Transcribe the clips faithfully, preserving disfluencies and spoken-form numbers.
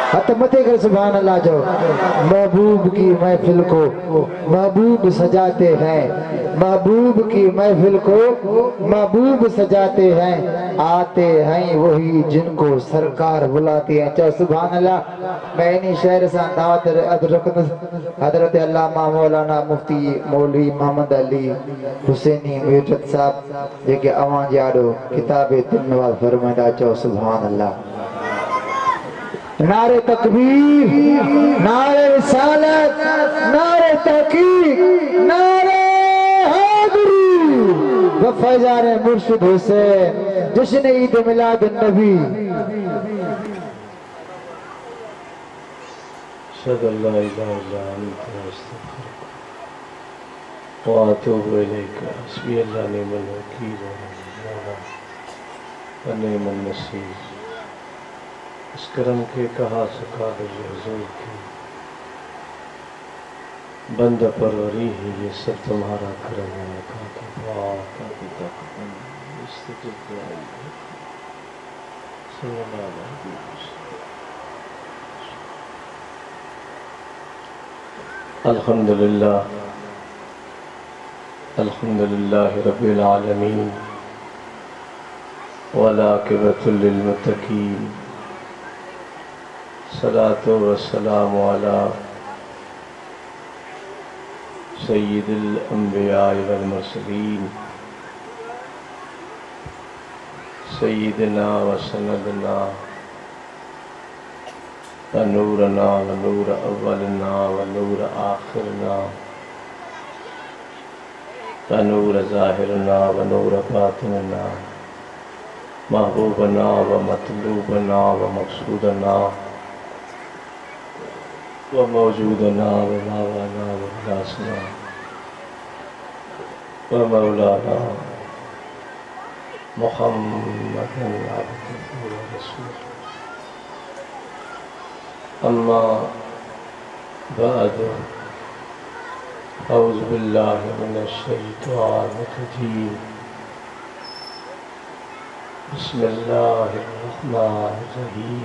हथ मथे कर सुभान अल्लाह जो। महबूब की महफिल को महबूब सजाते हैं, महबूब की महफिल को महबूब सजाते हैं, आते हैं वही जिनको सरकार बुलाते हैं। चलो सुभान अल्लाह। मैं इन्हीं शहर से दावत हजरत अल्लामा मौलाना मुफ्ती मौलवी मोहम्मद अली हुसैनी मिर्जत साहब जेके अवां जाड़ो किताब दिन नवाज फरमाइंदा। चओ सुभान अल्लाह। नारे तकबीर, नारे रिसालत, नारे तहकीक, नारे हैदरी व फैजान मुर्शिद हुसैन। जश्न ईद मिलाद नबी। अल्लाह इलाहा इल्ला अंता अस्तगफिरुक व अतूबु इलैक। हस्बी अल्लाह निअमल वकील व निअमन नसीर। इस करम के कहा सका हुजूर की बंद परवरी है, ये सब तुम्हारा करम है। कहा कि दुआ का पिता अल्हम्दुलिल्लाह अल्हम्दुलिल्लाह रब्बिल आलमीन वल आक़िबतु लिल मुत्तक़ीन। सलातो वस्सलामु अला सय्यिदिल अंबिया वल मुरसलीन सय्यिदना व सनदना व नूरना व नूर अव्वलना व नूर आखिरना व नूर ज़ाहिरना व नूर बातिनना महबूबना व मतलूबना व मक़सूदना व मौजूदना व मावाना व ख़लासना व मौलाना मुहम्मदन अब्दुहु व रसूलुहु। अम्मा बअद औज़ु बिल्लाहि मिनश शैतानिर रजीम। बिस्मिल्लाहिर रहमानिर रहीम।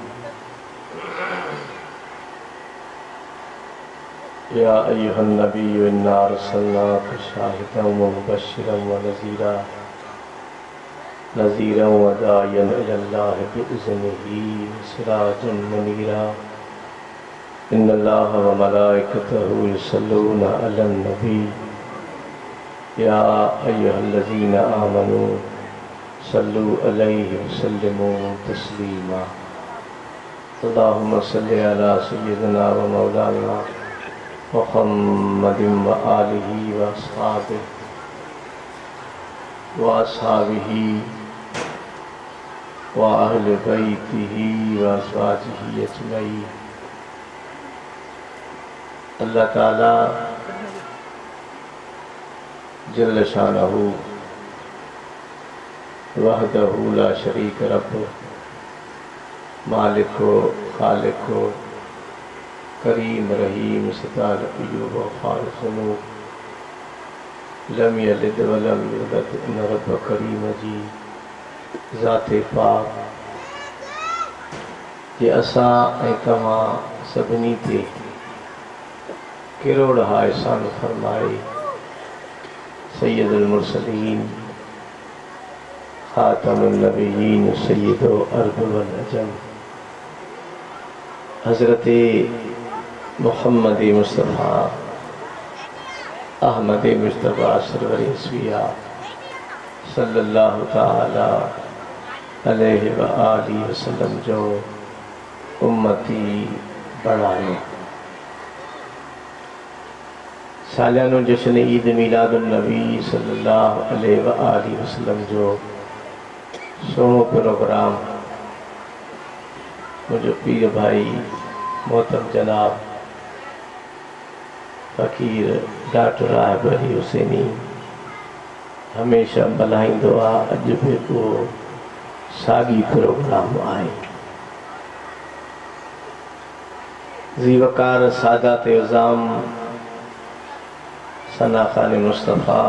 या अय्युहन नबिय्यु इन्ना अर्सलनाका शाहिदन व मुबश्शिरन व नज़ीरा नज़ीरन व दाइयन इलल्लाहि बिइज़्निही व सिराजन मुनीरा। इन्नल्लाहा व मलाइकतहु युसल्लूना अलन नबी। या अय्युहल्लज़ीना आमनू सल्लु अलैहि व सल्लिमू तस्लीमा। अल्लाहुम्मा सल्लि अला सय्यिदिना व मौलाना मुहम्मदिन व आलिही व अस्हाबिही व अस्हाबिही व अहले बैतिही व अज़वाजिही अजमईन। अल्लाह ताला जल्ल शानहू वहदहू ला शरीक रब मालिको खालिको करीम रहीम सतार अय्यूब खालिसनु लम यलिद व लम यूलद इन्न रब्ब करीम जी ज़ाते पाक जे असां ऐं तव्हां सभिनी ते किरोड़ हा एहसान फरमाए। सय्यदुल मुरसलीन खातमुन नबिय्यीन सय्यदो अरब वल अजम हज़रत मोहम्मद मुस्तफ़ा अहमद मुस्तफ़ा सरवर अस्विया सल्लल्लाहु ताला अलैहि व आलिहि वसल्लम जो उम्मती बढ़ाए। सालियानो जश्न ईद मिलादुन नबी सल्लल्लाहु अलैहि व आलिहि वसल्लम जो सोनो प्रोग्राम मुझे पीर भाई मोहतरम जनाब फ़कीर डॉक्टर राहब अली हुसैनी हमेशा मल्हाईंदो आहे। अॼु बि को साॻी प्रोग्राम आहे। ज़ीवकार सादात इज़ाम सना खान मुस्तफ़ा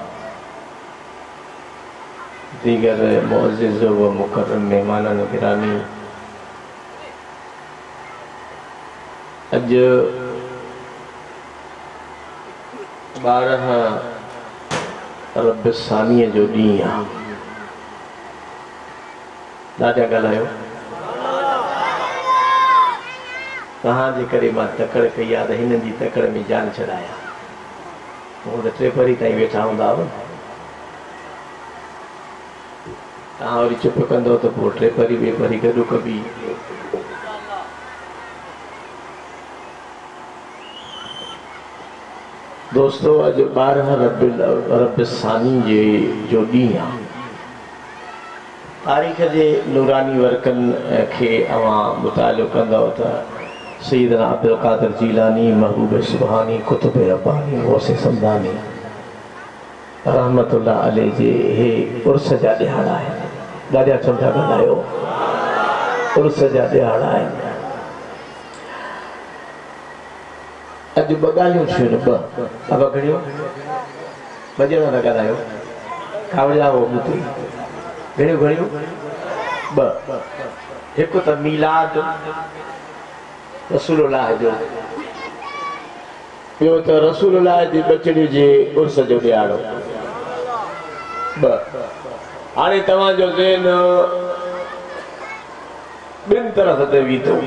दीगर मुअज़्ज़िज़ व मुकर्रम मेहमान गिरामी अज बारह रब सानीअ जो ॾींहुं आहे। ॾाढा ॻाल्हायो तव्हांजे करे मां तकड़ कई आहे त हिननि जी तकड़ में जान छॾाया। हूअ त टे परी ताईं वेठा हूंदा हुआ, तव्हां वरी चुप कंदो त पोइ टे परी ॿिए परी गॾु कबी। दोस्तो अॼु ॿारहं रबिल रब सानी जे जो ॾींहुं आहे। तारीख़ जे नूरानी वर्कनि खे अवां मुतालो कंदव त सैयदना अब्दुल कादिर जीलानी, महबूब सुबहानी, कुतुब रब्बानी, गौसे समदानी रहमतुल्लाह अलैह जे हे उर्स जा ॾिहाड़ा आहिनि। ॾाढा चङा ॻाल्हायो, उर्स जा ॾिहाड़ा आहिनि। अॼु ॿ ॻाल्हियूं थियूं न, ॿ अब घणियूं ॿ ॼणा था ॻाल्हायो, कावड़िया हो ॿुधी घणियूं घणियूं ॿ। हिकु त मीलाद रसूलुल्लाह जो, ॿियो त रसूलुल्लाह जी बचड़ी जे उर्स जो ॾियारो। ॿ हाणे तव्हांजो ज़हन ॿिनि तरफ़ ते बीठो,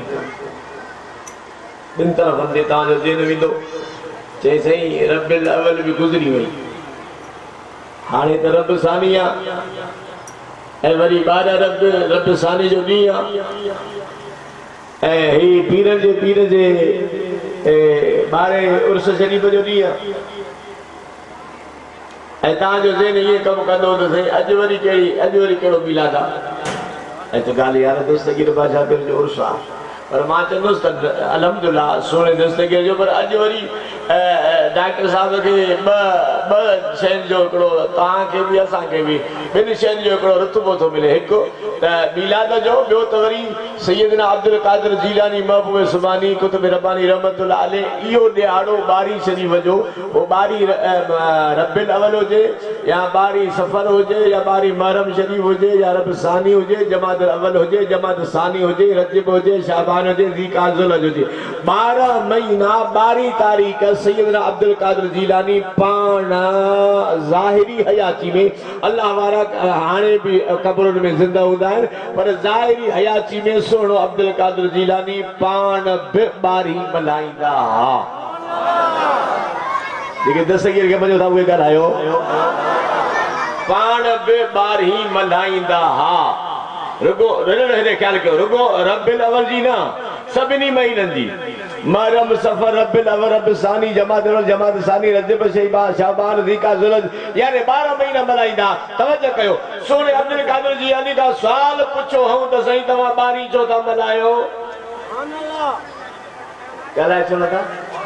ॿिनि तरफ़ ते तव्हांजो ज़हन वेंदो। चई साईं रबिल अवल बि गुज़री वई, हाणे त रब सानी आहे ऐं वरी ॿारहं रब रब सानी जो ॾींहुं आहे ऐं ही पीरनि जे पीर जे ॿारहें उर्स शरीफ़ जो ॾींहुं आहे। ऐं तव्हांजो ज़हन ईअं कमु कंदो त साईं अॼु वरी कहिड़ी अॼु वरी कहिड़ो मिलाद आहे। ऐं त ॻाल्हि यार दस्तगीर बादशाह पीर जो उर्स आहे, पर मां चवंदुसि त अल्हम्दुलिल्लाह सोणे दस्तगीर जो, पर अॼु वरी डॉक्टर साहब खे ॿ ॿ शयुनि जो हिकिड़ो तव्हांखे बि असांखे बि ॿिनि शयुनि जो हिकिड़ो रुतबो थो मिले। हिकु त मीलाद जो, ॿियो त वरी सैयदना अब्दुल कादिर जीलानी, महबूब सुबहानी, कुतुब रब्बानी रहमतुल्लाह अलैह इहो ॾिहाड़ो ॿारहीं शरीफ़ जो, उहो ॿारहीं रबिल अवल हुजे या ॿारहीं सफ़र हुजे या ॿारहीं मुहर्रम शरीफ़ हुजे या रब सानी हुजे, जमात अवल हुजे, जमात सानी हुजे, रजब हुजे, शाबान हुजे, ज़ीक़ाअत हुजे, ॿारहं महीना ॿारहीं तारीख़ सैयदना अब्दुल कादिर जीलानी पाण ज़ाहिरी हयाती में, अल्लाह वारा हाणे बि क़ब्रुनि में ज़िंदा हूंदा आहिनि, पर ज़ाहिरी हयाती में सोणो अब्दुल कादिर जीलानी पाण बि ॿारहीं मल्हाईंदा हुआ। जेके दस्तगीर खे मञो था उहे ॻाल्हायो, पाण बि ॿारहीं मल्हाईंदा हुआ। रुगो हेॾे ख़्याल कयो, रुगो रबिल अवल जी न, सभिनी महीननि जी, मुहर्रम, सफ़र, रबिल अवल, रब सानी, जमात अवल, जमात सानी, रजब, शैबान, शाबान, ज़ीक़ाअत, ज़ुल्हज, यानी ॿारहं महीना मल्हाईंदा। तवजो कयो, सोने अब्दुल कादिर जीलानी खां सुवाल पुछो हूं त साईं तव्हां ॿारहीं छो था मल्हायो? ॻाल्हाए छो नथा?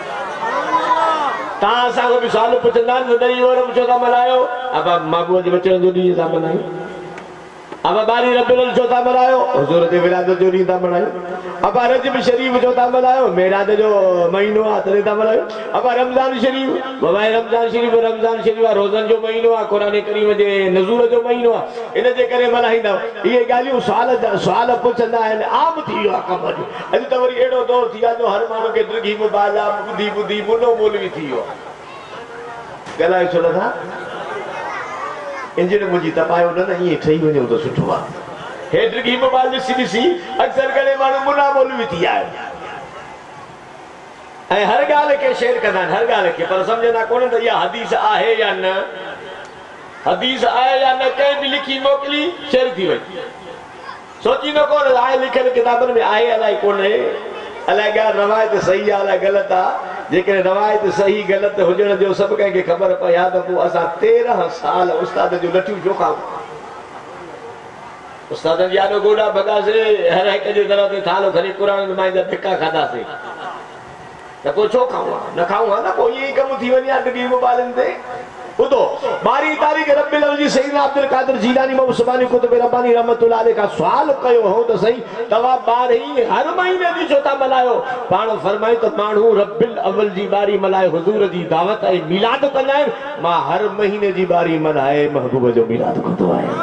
तव्हां असांखे बि सुवाल पुछंदा आहिनि त ॾही मुहर्रम छो था मल्हायो? अब महबूब जे बचड़नि जो ॾींहुं था मल्हायूं। अब ॿारहीं रबिल अवल छो था मल्हायो? हुज़ूर जे विलादत जो ॾींहुं था मल्हायूं। अब रजब शरीफ़ छो था मल्हायो? मेराज जो महीनो आहे तॾहिं था मल्हायूं। अब रमज़ान शरीफ़, बाबा रमज़ान शरीफ़ रमज़ान शरीफ़ आहे, रोज़नि जो महीनो आहे, क़ुरान करीम जे नज़ूर जो महीनो आहे, इन जे करे मल्हाईंदा। इहे ॻाल्हियूं सुवाल सुवाल पुछंदा आहिनि, आम थी वियो आहे कमु। अॼु अॼु त वरी अहिड़ो दौरु थी वियो आहे जो हर माण्हू खे ड्रिघी मोबाइल आहे, ॿुधी ॿुधी मुनो मौलवी थी वियो आहे। ॻाल्हायो छो नथा? इंजन मुंहिंजी तपायो न न ईअं ठही वञो त सुठो आहे। हेठि ड्रिघी मोबाइल ॾिसी ॾिसी अक्सर करे माण्हू मुना मौलवी थी विया आहिनि ऐं हर ॻाल्हि खे शेयर कंदा आहिनि, हर ॻाल्हि खे, पर सम्झंदा कोन त इहा हदीस आहे या न, हदीस आहे या न, कंहिं बि लिखी मोकिली शेयर थी वई। सोचींदो कोन आहे लिखियल किताबनि में आहे अलाए कोन्हे, अलाए ॻाल्हि रवायत सही आहे अलाए ग़लति आहे। जेकॾहिं रवायत सही ग़लति हुजण जो सभु कंहिंखे ख़बर पए हा त पोइ असां तेरहं साल उस्ताद जूं लठियूं छो खाऊं? उस्तादनि जी आॾो गोॾा भॻासीं, हर हिक जे दर ते थालो खणी क़ुरान नुमाइंदा धिका खाधासीं, त पोइ छो खाऊं? न खाऊं हा न, पोइ ईअं ई कमु थी वञे हा ड्रिघी मोबाइलनि ते। ॿुधो, ॿारहीं तारीख़ रबिल अवल जी सैयदना अब्दुल कादिर जीलानी, महबूब सुबहानी, कुतुब रब्बानी रहमतुल्लाह अलैह खां सुवाल कयो हो त सही तव्हां ॿारहीं हर महीने जी छो था मल्हायो? पाण फरमायो त माण्हू रबिल अवल जी ॿारहीं मल्हाए हुज़ूर जी दावत ऐं मिलाद कंदा आहिनि, मां हर महीने जी ॿारहीं मल्हाए महबूब जो मिलाद कंदो आहियां।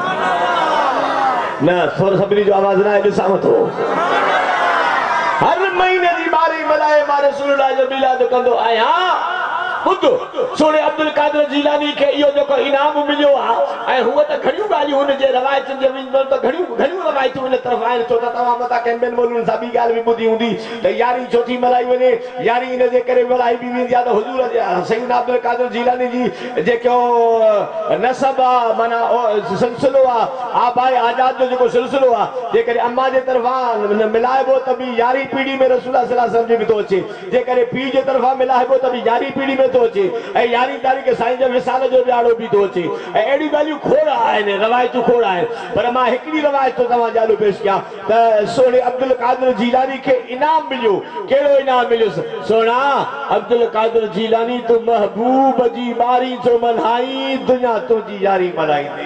न सुर सभिनी जो आवाज़ न आहे, ॾिसां थो, हर महीने जी ॿारहीं मलाए मां रसूलुल्लाह जो मिलाद कंदो आहियां ॿुध सोने अब्दुल कादिर जीलानी खे इहो जेको इनाम मिलियो आहे ऐं हूअ त घणियूं ॻाल्हियूं हुनजे रवायतुनि जे विच त घणियूं घणियूं रवायतूं हिन तरफ़ आहिनि छो त तव्हां मथां कंहिं ॿियनि मौलवियुनि सां ॿी ॻाल्हि बि ॿुधी हूंदी त यारी छो थी मल्हाई वञे यारी हिन जे करे मल्हाई बि वेंदी आहे त हुज़ूर जे सैयदना अब्दुल कादिर जीलानी जी जेको नसब आहे माना सिलसिलो आहे आबाए आजाद जो जेको सिलसिलो आहे जेकॾहिं अम्मा जे तरफ़ां मिलाइबो त बि यारहीं पीढ़ी में रसूल सल्लल्लाहु अलैहि वसल्लम बि थो अचे जेकॾहिं पीउ जे तरफ़ां मिलाइबो त बि यारहीं पीढ़ी में थो अचे ऐं यारहीं तारीख़ साईं जे विसाल जो ॾियारो बि थो अचे ऐं अहिड़ियूं ॻाल्हियूं खोड़ आहिनि रवायतूं खोड़ आहिनि पर मां हिकिड़ी रवायत थो तव्हां ॼाणो पेश कयां त सोने अब्दुल कादिर जीलानी खे इनाम मिलियो कहिड़ो इनाम मिलियोसि सोना अब्दुल कादिर जीलानी तूं महबूब जी ॿारहीं जो मल्हाई दुनिया तुंहिंजी यारी मल्हाईंदी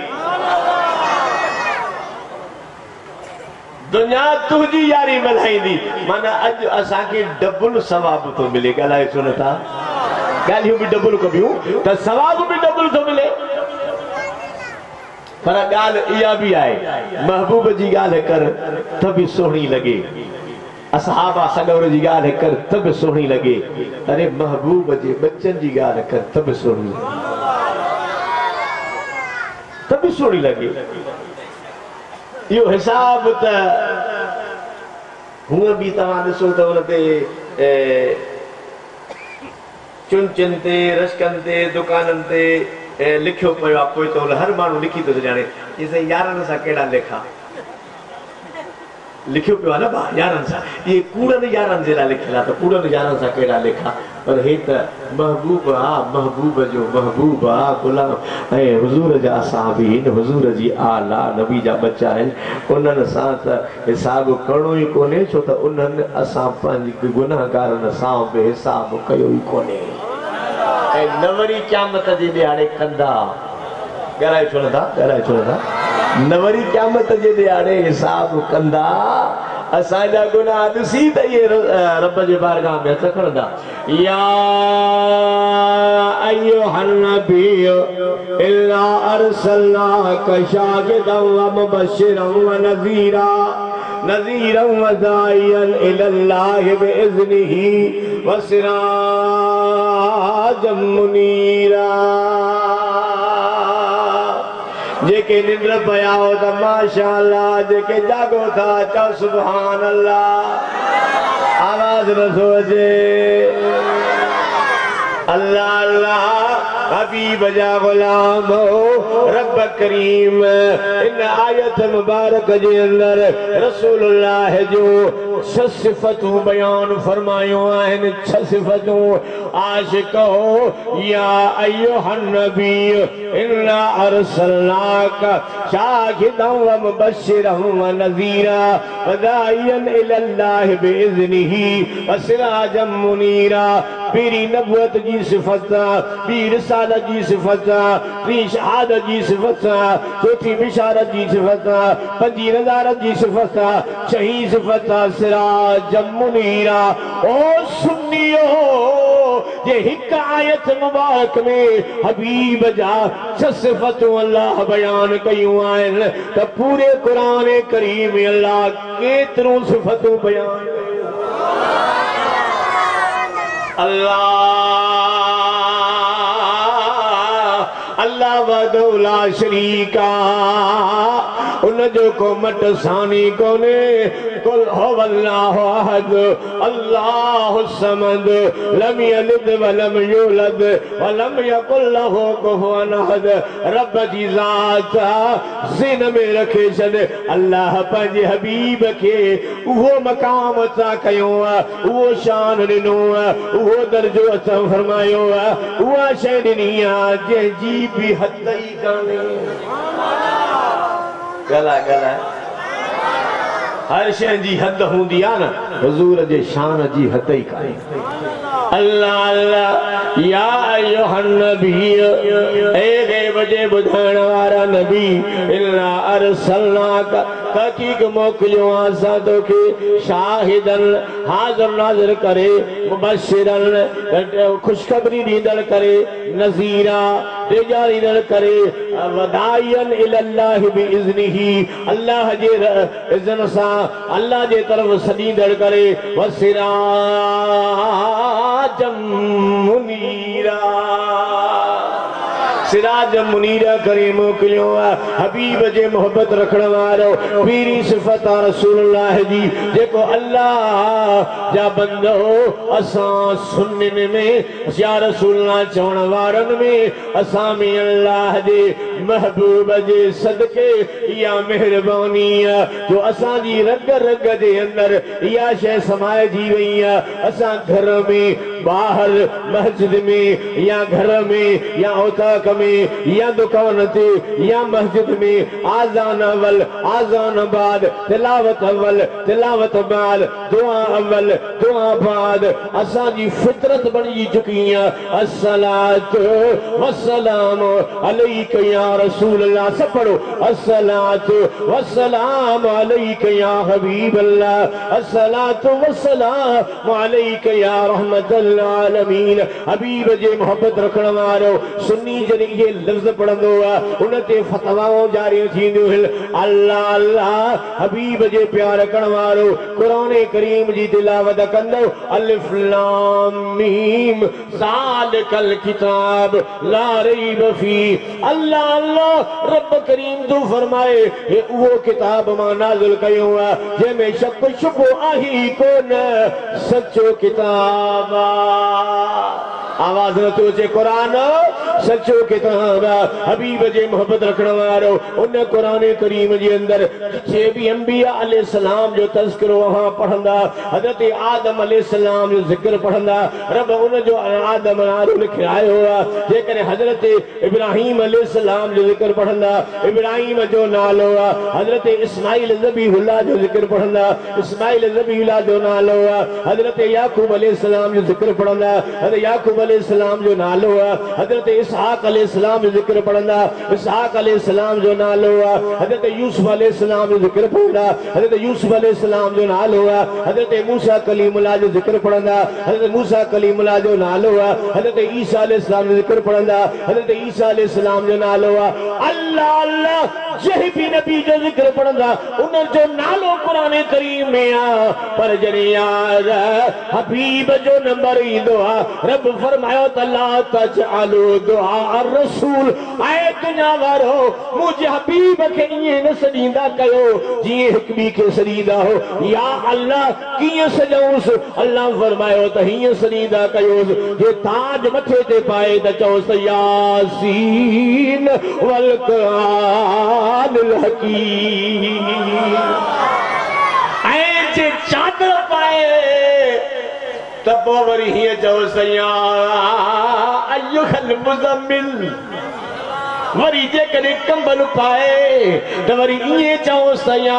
दुनिया तुंहिंजी यारी मल्हाईंदी माना अॼु असांखे डबल सवाब थो मिले ॻाल्हाए छो नथा ॻाल्हियूं बि डबल कबियूं त सवाब बि डबल थो मिले पर ॻाल्हि इहा बि आहे महबूब जी ॻाल्हि कर त बि सुहिणी लॻे असहाबा सगोर जी ॻाल्हि कर त बि सुहिणी लॻे अरे महबूब जे बच्चनि जी ॻाल्हि कर त बि सुहिणी त बि सुहिणी लॻे इहो हिसाब त हूअं बि तव्हां ॾिसो त हुन ते चुनचुनि ते रश्कनि ते दुकाननि ते लिखियो पियो आहे पोइ त हर माण्हू लिखी थो ॼाणे इहे साईं यारनि सां कहिड़ा लेखा लिखियो पियो आहे न भाउ यारनि सां इहे कूड़नि यारनि जे लाइ लिखियलु आहे त कूड़नि यारनि सां कहिड़ा लेखा पर हे त महबूब आहे महबूब जो महबूब आहे गुलाम ऐं हुज़ूर जा असाबी आहिनि हुज़ूर जी आला नबी जा बच्चा आहिनि उन्हनि सां त हिसाब करिणो ई कोन्हे छो त उन्हनि असां पंहिंजी गुनाहगारनि सां बि हिसाब कयो ई कोन्हे ऐं न वरी क़यामत जे ॾियारे कंदा ॻाल्हाए छो नथा ॻाल्हाए छो नथा न वरी क़यामत जे ॾियारे हिसाब कंदा असांजा गुनाह ॾिसी त इहे रब जे बारगाह में हथ खणंदा या अय्युहन नबी इल्ला अरसलनाका शाहिदन व मुबश्शिरन व नज़ीरा नज़ीरन व दाइयन इलल्लाहि बिइज़्निही व सिराजम मुनीरा जेके निंड पिया हो त माशाअल्लाह जेके जागो था चओ सुभान अल्लाह आवाज़ नथो अचे अल्लाह अल्लाह हबीब जा गुलाम रब करीम इन आयत मुबारक जे अंदर रसूलुल्लाह जो छह सिफ़तूं बयान फरमायूं आहिनि छह सिफ़तूं आशिको या अय्युहन नबी इन्ना अरसलनाका शाहिदन व मुबश्शिरन व नज़ीरा व दाइयन इलल्लाहि बिइज़्निही व सिराजम मुनीरा पीरी नबुवत जी सिफ़त ॿी रिसालत जी सिफ़त टी शहादत जी सिफ़त चौथी बिशारत जी सिफ़त पंजी नज़ारत जी सिफ़त छहीं सिफ़त सिराजम मुनीरा ओ सुन्नियो जे हिक आयत मुबारक में हबीब जा छह सिफ़तूं अल्लाह बयान कयूं आहिनि त पूरे क़ुरान करीम में अल्लाह केतिरूं सिफ़तूं बयान अल्लाह अल्लाह वहदहू ला शरीका उन जो को मट सानी कोने कुल हुवल्लाहु अहद अल्लाहु समद लम यलिद व लम यूलद व लम यकुल लहू कुफुवन अहद रब जी ज़ात ज़हन में रखे छॾ अल्लाह पंहिंजे हबीब खे उहो मक़ाम अता कयो उहो शान ॾिनो उहो दर्जो अता फरमायो उहा शइ ॾिनी आहे जंहिंजी बि हद ई कान्हे गला गला हर शइ जी हद हूंदी आहे न हुज़ूर जे शान जी हद ई कान्हे अल्लाह अल्लाह या अय्युहन नबी ए गैब जे ॿुधाइण वारा नबी इल्ला अरसलनाका तहक़ीक़ मोकिलियो असां तोखे शाहिदन हाज़िर नाज़िर करे मुबश्शिरन ख़ुशख़बरी ॾींदड़ करे नज़ीरा दे जारी दर करे वदायन इल्लाह बिइज़्निही अल्लाह जे इज़्न सा अल्लाह जे तरफ सदी दर करे वसिराजम मुनीरा सिराज मुनीरा करे मोकिलियो हबीब जे मोहब्बत रखण वारो पीरी सिफ़त रसूलुल्लाह जी जेको अल्लाह जा बंदो असां सुन्नन में या रसूलुल्लाह चवण वारन में असां में अल्लाह जे महबूब जे सदके या मेहरबानी जो असां जी रग रग जे अंदर या शय समाए जी वई असां घर में बाहर मस्जिद में या घर में या औताक में या दुकान ते या मस्जिद में आज़ान अवल आज़ान बाद तिलावत अवल तिलावत बाद दुआ अवल दुआ बाद असां जी फितरत बनी चुकी है अस्सलातु वस्सलामु अलैका या रसूल अल्लाह सब पढ़ो अस्सलातु वस्सलामु अलैका या हबीब अल्लाह अस्सलातु वस्सलामु अलैका या रहमतल आलमीन हबीब जे मोहब्बत रखण वारो सुन्नी जॾहिं ये लफ्ज़ पढ़ंदो आहे उन ते फतवाऊं जारी थींदियूं आहिनि अल्लाह अल्लाह हबीब जे प्यार करण वारो क़ुरान करीम जी तिलावत कंदो अलिफ लाम मीम ज़ालिकल किताब ला रैब फी अल्लाह अल्लाह रब करीम तो फरमाए हे उहो किताब मां नाज़िल कयो आहे जंहिंमें शक शुबो आहे कोन सचो किताब आवाज़ न तो अचे क़ुरान सचो किताब हबीब जे मोहब्बत रखण वारो उन क़ुरान करीम जे अंदर जे भी अंबिया अलैहिस्सलाम जो तज़किरो वहां पढ़ंदा हज़रत आदम अलैहिस्सलाम जो ज़िक्र पढ़ंदा रब उन जो आदम नालो लिखायो आहे जेकॾहिं हज़रत इब्राहीम अलैहिस्सलाम जो ज़िक्र पढ़ंदा इब्राहीम जो नालो आहे हज़रत इस्माइल ज़बीहुल्लाह जो ज़िक्र पढ़ंदा इस्माइल ज़बीहुल्लाह जो नालो आहे हज़रत याकूब अलैहिस्सलाम जो ज़िक्र पढ़ंदा हज़रत याकूब अलैहिस्सलाम जो नालो आहे हज़रत इसहाक अलैहिस्सलाम जो ज़िक्र पढ़ंदा इसहाक अलैहिस्सलाम जो नालो आहे हज़रत यूसुफ अलैहिस्सलाम जो ज़िक्र पढ़ंदा हज़रत यूसुफ अलैहिस्सलाम जो नालो आहे हज़रत मूसा कलीमुल्लाह जो ज़िक्र पढ़ंदा हज़रत मूसा कलीमुल्लाह जो नालो आहे हज़रत ईसा अलैहिस्सलाम जो ज़िक्र पढ़ंदा हज़रत ईसा अलैहिस्सलाम जो नालो आहे अल्लाह अल्लाह जंहिं भी नबी जो ज़िक्र पढ़ंदा उन जो नालो क़ुरान करीम में आहे पर जॾहिं यार हबीब जो नंबर ईंदो आहे रब फरमायो त ला तजअलू दुआ रसूल आए दुनिया वारो मुझे हबीब के इए न सदींदा कयो जी हिक बी के सदींदा हो या अल्लाह किए सजौस अल्लाह फरमायो त हिए सदींदा कयो जे ताज मथे ते पाए त चौस यासीन वल कुरानिल हकीम ऐ जे चादर पाए तब वरी हिए चौस या अय्युहल मुज़म्मिल वरी जेकॾहिं कंबल पाए त वरी ईअं चओसि त या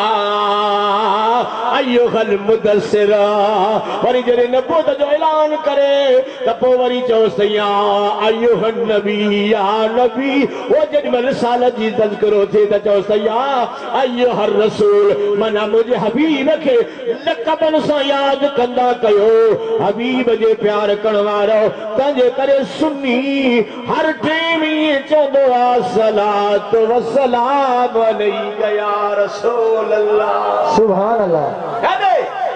अय्युहल मुदस्सिर वरी जॾहिं नबूवत जो ऐलान करे त पोइ वरी चओसि त या अय्युहन नबी या नबी वो जेॾीमहिल रिसालत जी तज़किरो थिए त चओसि त या अय्युहर रसूल माना मुंहिंजे हबीब खे लक़बनि सां यादि कंदा कयो हबीब जे प्यार करण वारो तंहिंजे करे सुन्नी हर टाइम ईअं चवंदो अस्सलातु वस्सलाम अलैका या रसूल अल्लाह सुभान अल्लाह यादे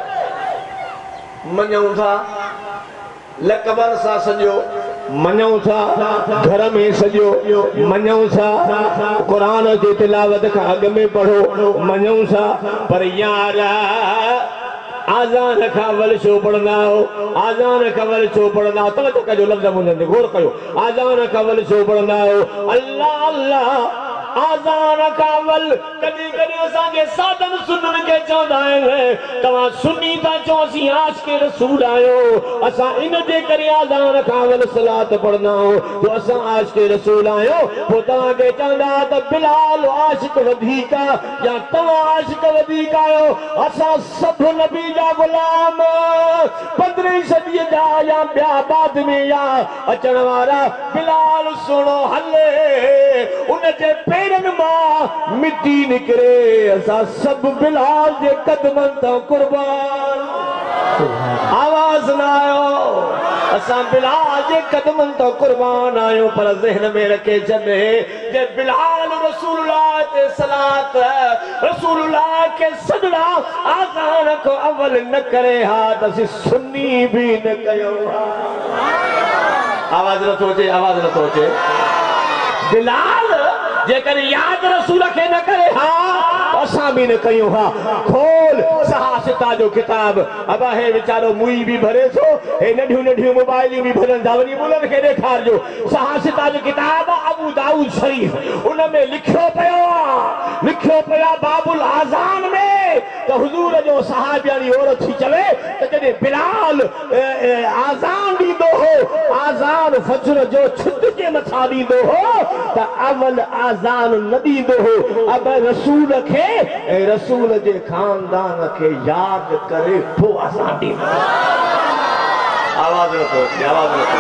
मञूं था लक़बन सां सॼो मञूं था घर में सॼो मञूं था क़ुरान जी तिलावत खां अॻु में पढ़ो मञूं था पर यार आज़ान खां अवल छो पढ़ंदा हो आज़ान खां अवल छो पढ़ंदा हो तवजो कजो लफ़्ज़ मुंहिंजे गौर कयो आज़ान खां अवल छो पढ़ंदा हो अल्लाह अल्लाह आज़ान खां अवल कॾहिं कॾहिं असांजे साधन सुननि खे चवंदा आहिनि तव्हां सुन्नी था चओ असीं आशिक़ रसूल आहियो असां इन जे करे आज़ान खां अवल सलात पढ़ंदा आहियूं जो असां आशिक़ रसूल आहियो पोइ तव्हांखे चवंदा त बिलाल आशिक़ वधीक या तव्हां आशिक़ वधीक आहियो असां सभु नबी जा गुलाम पंद्रहीं सदीअ जा या ॿिया बाद में या अचण वारा बिलाल सुणो हले उन जे पेरनि मां मिटी निकिरे असां सभु बिलाल जे कदमनि तां कुर्बान आवाज़ न आयो असां बिलाल जे कदमन तो कुर्बान आयो पर ज़हन में रखे छॾे जे बिलाल रसूलुल्लाह ते सलात रसूलुल्लाह के सजदा आज़ान को अवल न करे हा त असीं सुन्नी भी न कयो हा। आवाज न थो अचे आवाज न थो अचे बिलाल जेकर याद रसूल के न करे हा असां भी न कयूं हा। खोल सहासिता जो किताब अबा हे वीचारो मुई भी भरे थो हे नढियूं नढियूं मोबाइलियूं भी भरन था वरी मुल्हनि खे ॾेखारजो सहासिता जो किताब अबू दाऊद शरीफ उन में लिखियो पियो आहे लिखियो पियो आहे बाबुल आज़ान में त हुजूर जो सहाबियाणी औरत थी चवे त जॾहिं बिलाल आज़ान ॾींदो हो आज़ान फजर जो छित जे मथां ॾींदो हो त अवल आज़ान न ॾींदो हो अब रसूल खे रसूल जे खानदान खे याद करे पोइ असां ॾींदा आवाज़ नथो अचे आवाज़ नथो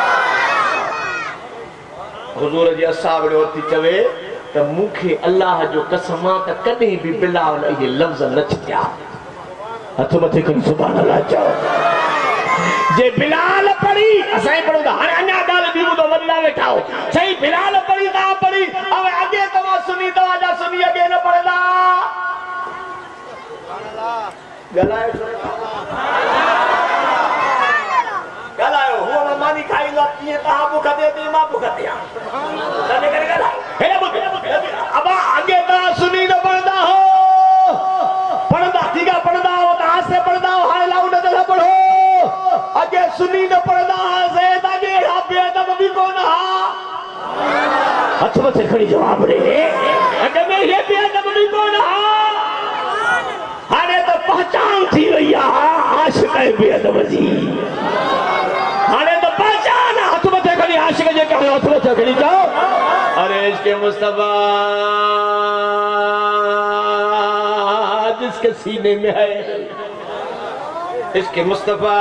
हुजूर जी असाब ॾे थी चवे त मूंखे अल्लाह जो कसम आहे त कॾहिं बि बिलाल इहे लफ़्ज़ न थिया हथ मथे खणी सुभाणे अल्लाह चओ जे बिलाल पढ़ी असां पढ़ूं था हाणे अञा ॻाल्हि ॿी ॿुधो वॾा वेठा हो सही बिलाल पढ़ी तव्हां पढ़ी ऐं अॻे तव्हां सुनी तव्हांजा सुनी अॻे न पढ़ंदा ॻाल्हायो ॻाल्हायो हूअ मां मानी खाईंदो कीअं तव्हां बुख ते ते मां बुख ते तॾहिं करे ॻाल्हायो हेॾे ॿुध अबा अॻे तव्हां सुनी न पढ़ंदा हो पढ़ंदा ठीक आहे पढ़ंदा हो तव्हां से पढ़ंदा हो हाणे लाउड ते न पढ़ो अॻे सुनी न पढ़ंदा हुआसीं त अॻे अहिड़ा बेअदब बि कोन हा हथ मथे खणी जवाब ॾे अॻे में इहे बेअदब बि कोन हा हाणे त पहचान थी वई आहे आशिक़ बेअदब जी हाणे त पहचान हथ मथे खणी आशिक़ जे करे हथ मथे खणी चओ अरे इश्क़ मुस्तफा जिसके सीने में है इसके मुस्तफा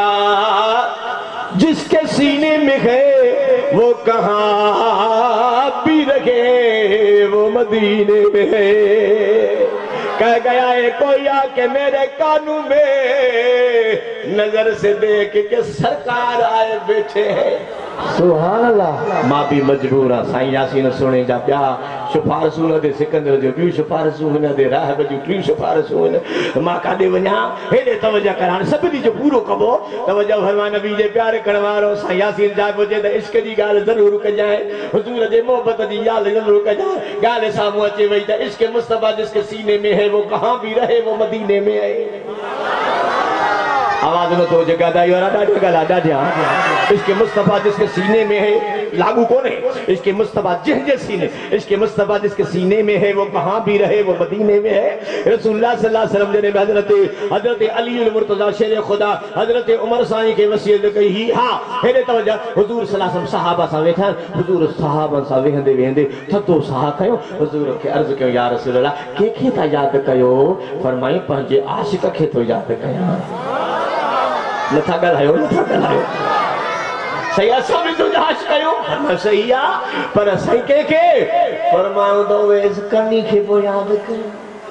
जिसके सीने में है वो कहाँ भी रखे वो मदीने में है कह गया है कोई आके मेरे कानों में नजर से देख के सरकार आए बैठे हैं सुभान अल्लाह मां भी मजबूर आ साईं यासीन सुणे जा ॿिया सिफारिशूं न दे सिकंदर जो ॿियूं सिफारिशूं न दे राहब जूं टियूं सिफारिशूं न मां काॾे वञा हेॾे तवजा करण सभिनी जो पूरो कबो तवजा फरमान नबी जे प्यार करण वारो साईं यासीन जा पुछे त इश्क जी ॻाल्हि ज़रूरु कजांइ हुजूर जे मोहब्बत जी ॻाल्हि ज़रूरु कजांइ ॻाल्हि साम्हूं अचे वई त इश्क मुस्तफा जिसके सीने में है वो कहाँ भी रहे वो मदीने में है आवाज न तो जगह दाई वाला डाढ़िया गला डाढ़िया इसके मुस्तफा जिसके सीने में है लागू कौन है इसके मुस्तफा जिस जे सीने इसके मुस्तफा जिसके सीने में है वो कहाँ भी रहे वो मदीने में है रसूलुल्लाह सल्लल्लाहु अलैहि वसल्लम ने हजरत हजरत अली अल मुर्तजा शेर खुदा हजरत उमर साईं के वसीयत कही हां हेरे तवजा हुजूर सल्लल्लाहु अलैहि वसल्लम सहाबा सा वेठा हुजूर सहाबा सा वेहंदे वेहंदे थतो साह कयो हुजूर के अर्ज कयो या रसूल अल्लाह के के ता याद कयो फरमाई पंहिंजे आशिक खे तो याद कया नथा ॻाल्हायो नथा ॻाल्हायो सही असां बि तो जांच कयो न सही आहे पर सही के के फरमायो तो वेस कनी खे पोइ यादि कयो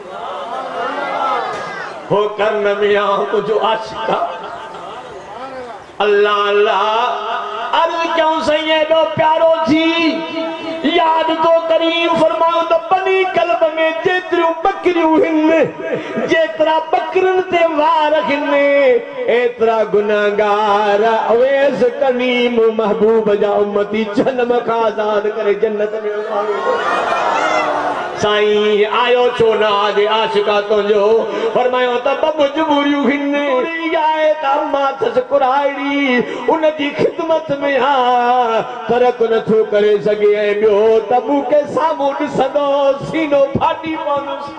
हो कन मियां तुंहिंजो आशिक अल्लाह अल्लाह अर्ज़ क्यों सही एॾो प्यारो थी याद तो करीम फरमायो तो बनी कल्ब में जेतिरियूं बकरियूं हिन जेतिरा बकरनि ते वार हिन एतिरा गुनाहगार अवेस करीम महबूब जा उम्मती जन्म खां आज़ाद करे जन्नत में साईं आयो छो न आज आशिका तुंहिंजो फरमायो त ॿ मजबूरियूं हिन आए त माथस कुराइड़ी उन जी ख़िदमत में हा फ़र्क नथो करे सघे ऐं ॿियो त मूंखे साम्हूं ॾिसंदो सीनो फाटी पवंदुसि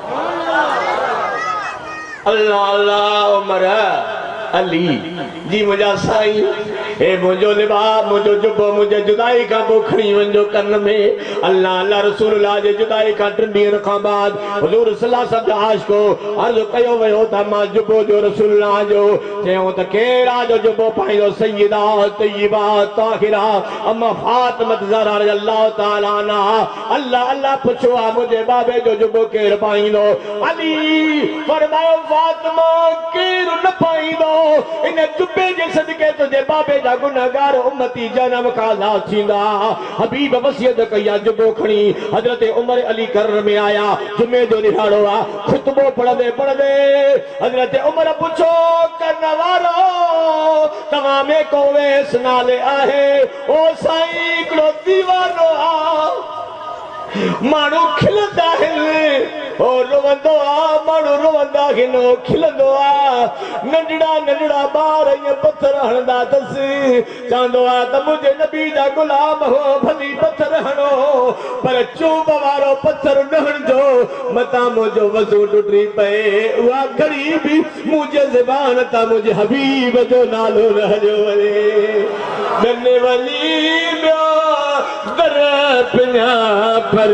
अल्लाह अल्लाह उमर अली जी मुंहिंजा साईं हे मुंहिंजो लिबास मुंहिंजो जुबो मुंहिंजे जुदाई खां पोइ खणी वञो कन में अल्लाह अल्लाह रसूलुल्लाह जे जुदाई खां टिनि ॾींहंनि खां बाद हुजूर सल्लल्लाहु अलैहि वसल्लम आशिको अर्ज़ कयो वियो त मां जुबो जो रसूलुल्लाह जो चयो त कहिड़ा जो जुबो पाईंदो सय्यदा तय्यबा ताहिरा अम्मा फातिमा ज़हरा रज़ियल्लाहु तआला अन्हा अल्लाह अल्लाह पुछो आहे मुंहिंजे बाबे जो जुबो केरु पाईंदो अली फरमायो फातिमा केरु न पाईंदो इन जुबे जे सदके तुंहिंजे बाबे जा गुनाहगार उम्मती जनम काला थींदा हबीब वसियत कया जुबो खणी हजरत उमर अली कर में आया जुमे जो निहाड़ो आ खुतबो पढ़दे पढ़दे हजरत उमर पूछो करन वारो तवा में कोवे नाले आहे ओ साईं हिकिड़ो दीवानो आ माण्हू खिलंदा आहिनि ओ रोवंदो आ माण्हू रोवंदा आहिनि ओ खिलंदो आ नंढड़ा नंढड़ा ॿार ईअं पत्थर हणंदा अथसि चवंदो आ त मुंहिंजे नबी जा गुलाम हो भली पत्थर हणो पर चुभ वारो पत्थर न हणजो मतां मुंहिंजो वज़ू टुटी पए उहा घड़ी बि मुंहिंजे ज़बान तां मुंहिंजे हबीब जो नालो न हलियो वञे नन्हे वली ॿियो दर पिया पर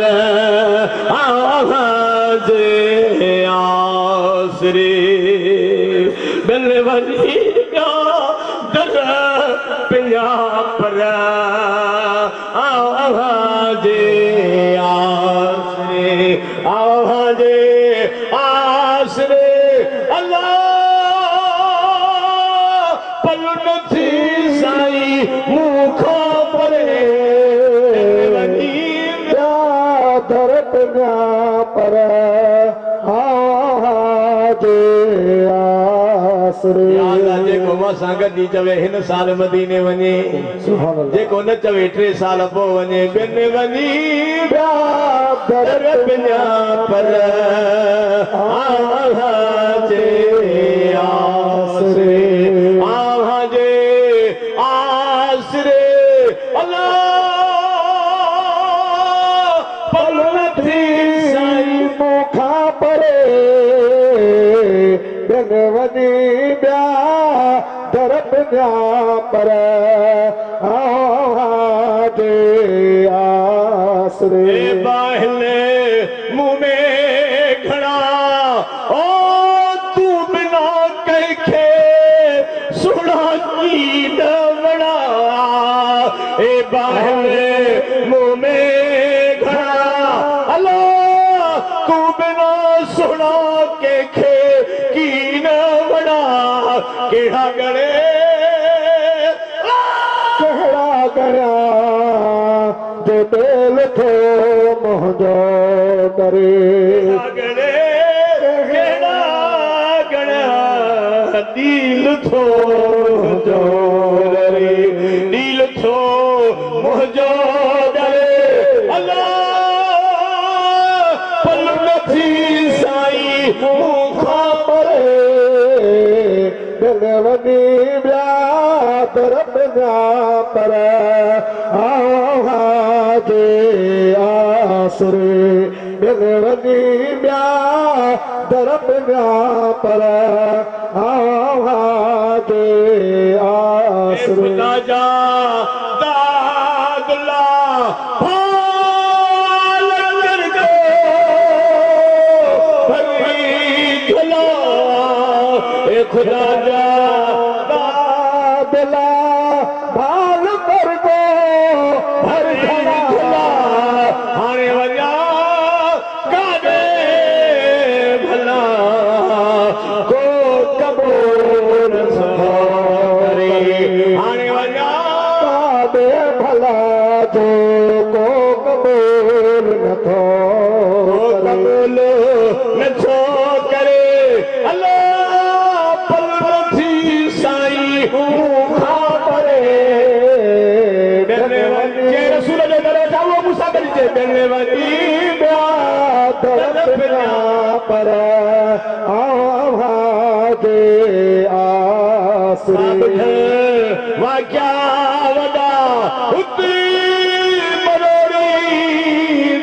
आवाज़ आसरे नन्हे वली ॿियो दर पिया पर आवाज़ आसरे आवाज़ आसरे अल्लाह पल नथी साईं मूंखां परे दर पिया पर आवाज़ आसरे जेको मां गॾी चवे हिन साल मदीने वञे जेको न चवे टे साल पोइ वञे ॿिनि वञी दर पिया पर आवाज़ आसरे आवाज़ आसरे अल्लाह पल नथी साईं मूंखां परे ॿिनि वञी ॿिया दर पिया पर आवाज़ आसरे बाहिले मुंह में घड़ा ओ तू बिना कंहिंखे सुणाकी न वड़ा ए बाहिले मुंह में घड़ा अल्लाह तू बिना सुणा कंहिंखे की न वड़ा कहिड़ा गणे कहिड़ा गणा जो दिल थो मुंहिंजो करे गणे कहिड़ा गणा दिल थो मुंहिंजो डरे दिल थो मुंहिंजो डरे अल्लाह पल नथी साईं मूंखां परे ॿिनि वञी ॿिया दर पिया पर आवाज़ आसरे ॿिनि वञी ॿिया दर पिया पर आवाज़ आसरे जा दादला भाल कर भई गला ए खुदा जा दादला भाल कर गो भर भला हाणे वञा काॾे भला को कबूल करे हाणे वञा काॾे भला जो को कबूल नथो कबूल नथो करे अल्लाह पल नथी साईं मूंखां परे ॿिनि वञी रसूल जो दर जाओ मूंसां गॾिजे ॿिनि वञी ॿिया दर पिया पर आवाज़ आसरे वाक्या वॾा हुते मरोड़ी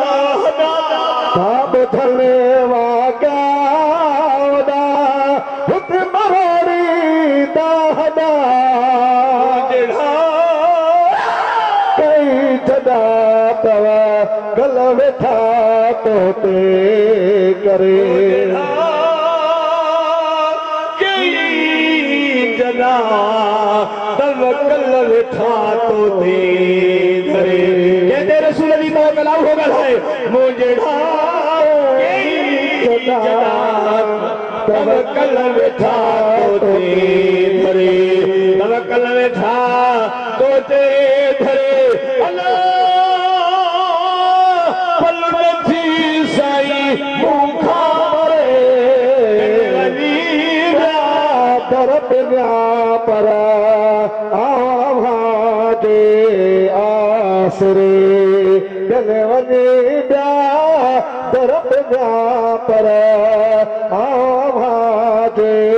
साब थले वागा वॾा हुते मरोड़ी दाहदा कई जॾा तव गल वेठा तोते करे जना तवक्कल वेठा तो दे धरे कहते रसूल अली तवक्कल हो गल है मुझे जना तवक्कल वेठा तो दे धरे तवक्कल वेठा पर आवाज़ आसरे दिल वञे ॿिया दरब जा पर आवाज़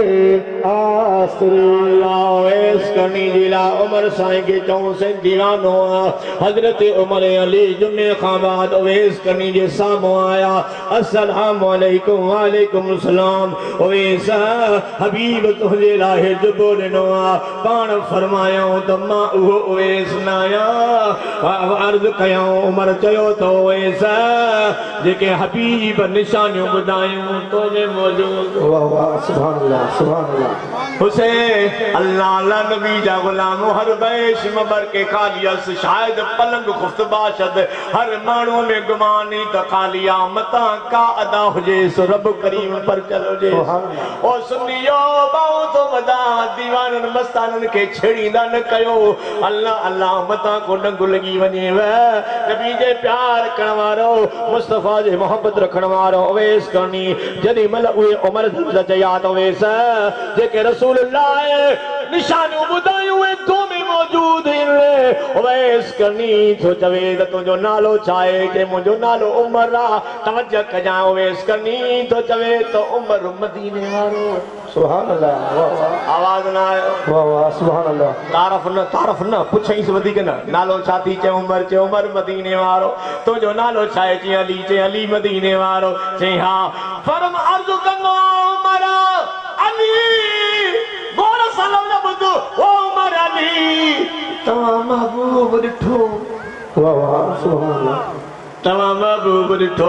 आसरे अवेस करनी जिला उमर साईं के चऊं से दीवानो हजरत उमर अली जुमे खां बाद अवेस करनी जे साम्हूं आया अस्सलाम वालेकुम वालेकुम सलाम अवेस हबीब तुंहिंजे लाइ जुबो ॾिनो आहे पाण फरमायूं त मां उहो अवेस न आहियां अर्ज़ कयूं उमर चयो त अवेस जेके हबीब निशानियूं ॿुधायूं तुंहिंजे मौजूद वाह वाह सुभान अल्लाह सुभान अल्लाह हुसैन अल्लाह अल्लाह नबी जा गुलाम हर बैश मबर के खालियस शायद पलंग खुफ्त बाशद हर मानों में गुमानी त खालिया मता का अदा हुजे सो रब करीम पर चलो जे ओ सुनियो बाऊ तो मदा दीवानन मस्तानन के छेड़ींदा न कयो अल्लाह अल्लाह मता को डंग लगी वने व नबी जे प्यार करण वारो मुस्तफा जे मोहब्बत रखण वारो अवेस करनी जदी मल उए उमर चया तो अवेस जेके रसूलुल्लाह निशानियूं ॿुधायूं तो में मौजूद अवेस करनी थो चवे त तुंहिंजो नालो छा आहे के मुंहिंजो नालो उमर आहे तवज्जो कजां अवेस करनी थो चवे त उमर मदीने वारो सुभान अल्लाह वाह वाह आवाज़ न आयो वाह वाह सुभान अल्लाह तारफ न तारफ न पुछईंसि वधीक न नालो छा थी चए उमर चए उमर मदीने वारो तुंहिंजो नालो छा आहे चई अली चई अली मदीने वारो चई हा फरम अर्ज़ कंदो उमर अली गौर सां लफ़्ज़ ॿुधो ओ उमर अली तव्हां महबूब ॾिठो वाह वाह सुभान अल्लाह तव्हां महबूब ॾिठो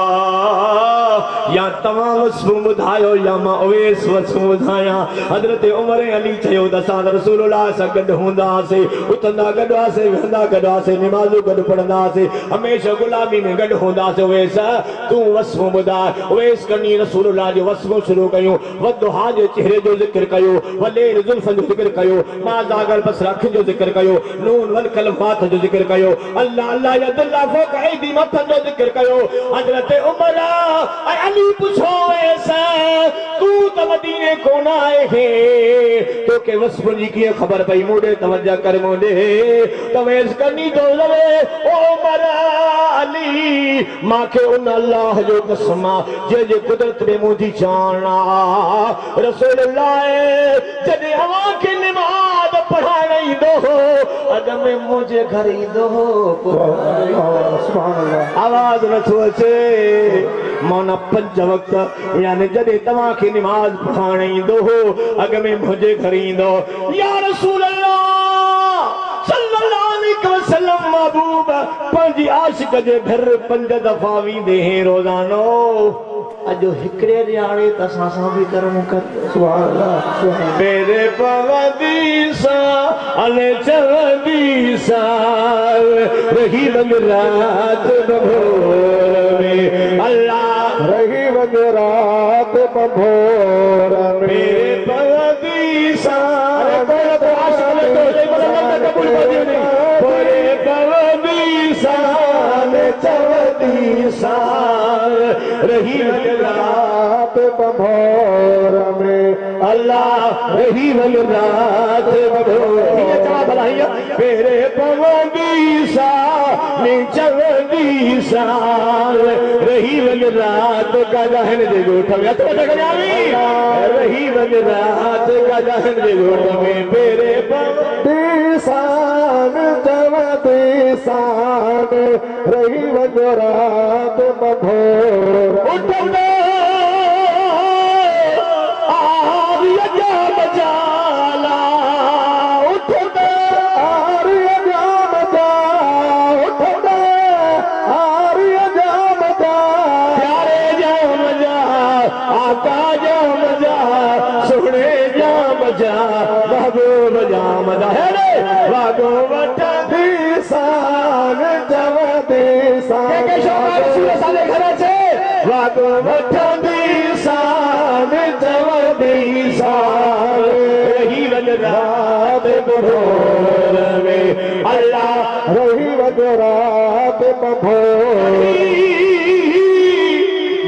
या तव्हां वस्फ़ ॿुधायो या मां अवेस वस्फ़ ॿुधायां हज़रत उमर अली चयो त असां रसूलुल्लाह सां गॾु हूंदा हुआसीं उथंदा गॾु हुआसीं वेहंदा गॾु हुआसीं निमाज़ूं गॾु पढ़ंदा हुआसीं हमेशह गुलामी में गॾु हूंदा हुआसीं अवेस तूं वस्फ़ ॿुधाए अवेस करनी रसूलुल्लाह जो वस्फ़ शुरू कयूं वदुहा जे चेहरे जो ज़िक्र कयो वलेल ज़ुल्फ़नि जो ज़िक्र कयो मा ज़ागर बसर अखियुनि जो ज़िक्र कयो नून वल कलम फात जो ज़िक्र कयो अल्लाह अल्लाह या दिल्ला फ़ौक़ ऐदी मथनि जो ज़िक्र कयो हज़रत उमर ऐं अली पुछो ऐसा तू त मदीने कोन आहे तोखे वस्फ़ जी कीअं ख़बर पई मूंॾे तवज्जो कर मूंॾे तवेस करनी तो लवे ओ उमर अली मांखे उन अल्लाह जो कसम जे जे कुदरत में मुंहिंजी ॼाण आहे रसूलुल्लाह जॾहिं अव्हां खे निमाज़ पढ़ाइण ईंदो हो अॻ में मुंहिंजे घर ईंदो हो आवाज़ नथो अचे मौना पंज वक्त यानी जॾहिं तव्हांखे निमाज़ पढ़ाइण ईंदो हो अॻ में मुंहिंजे घर ईंदो या रसूल अल्लाह सल्लल्लाहु अलैहि वसल्लम महबूब पंहिंजी आशिक जे घर पंज दफ़ा वेंदे हैं रोज़ानो अॼु हिकिड़े ॾियारे त असां सां बि कर्म कर सुभान अल्लाह मेरे पवंदी सां अले चवंदी सां रही वञ रात बभोर में अल्लाह रही वञ रात बभोर में मेरे पवंदी सां मेरे पवंदी सां चवंदी सां रही वञ रात बभोर में अल्लाह रही वञ रात बभोर मेरे पवंदी सां चवंदी सां रही वञ रात गजाहन जे ॻोठ में रही वञ रात गजाहन जे ॻोठ में मेरे पवंदी सां चवंदी सां रही वञ रात बभोर उठंदो आर्य जाम जाला उठंदो आर्य जाम जा उठंदो आर्य जाम जा प्यारे जाम जा आका जाम जा सुहिणे जाम जा महबूब जाम जा है रे वागो वठंदी सां चवंदी सां के शौक़ रसूल साले घर अचे वागो वठंदी सां चवंदी सां रही वञ रात बभोर में अल्लाह रही वञ रात बभोर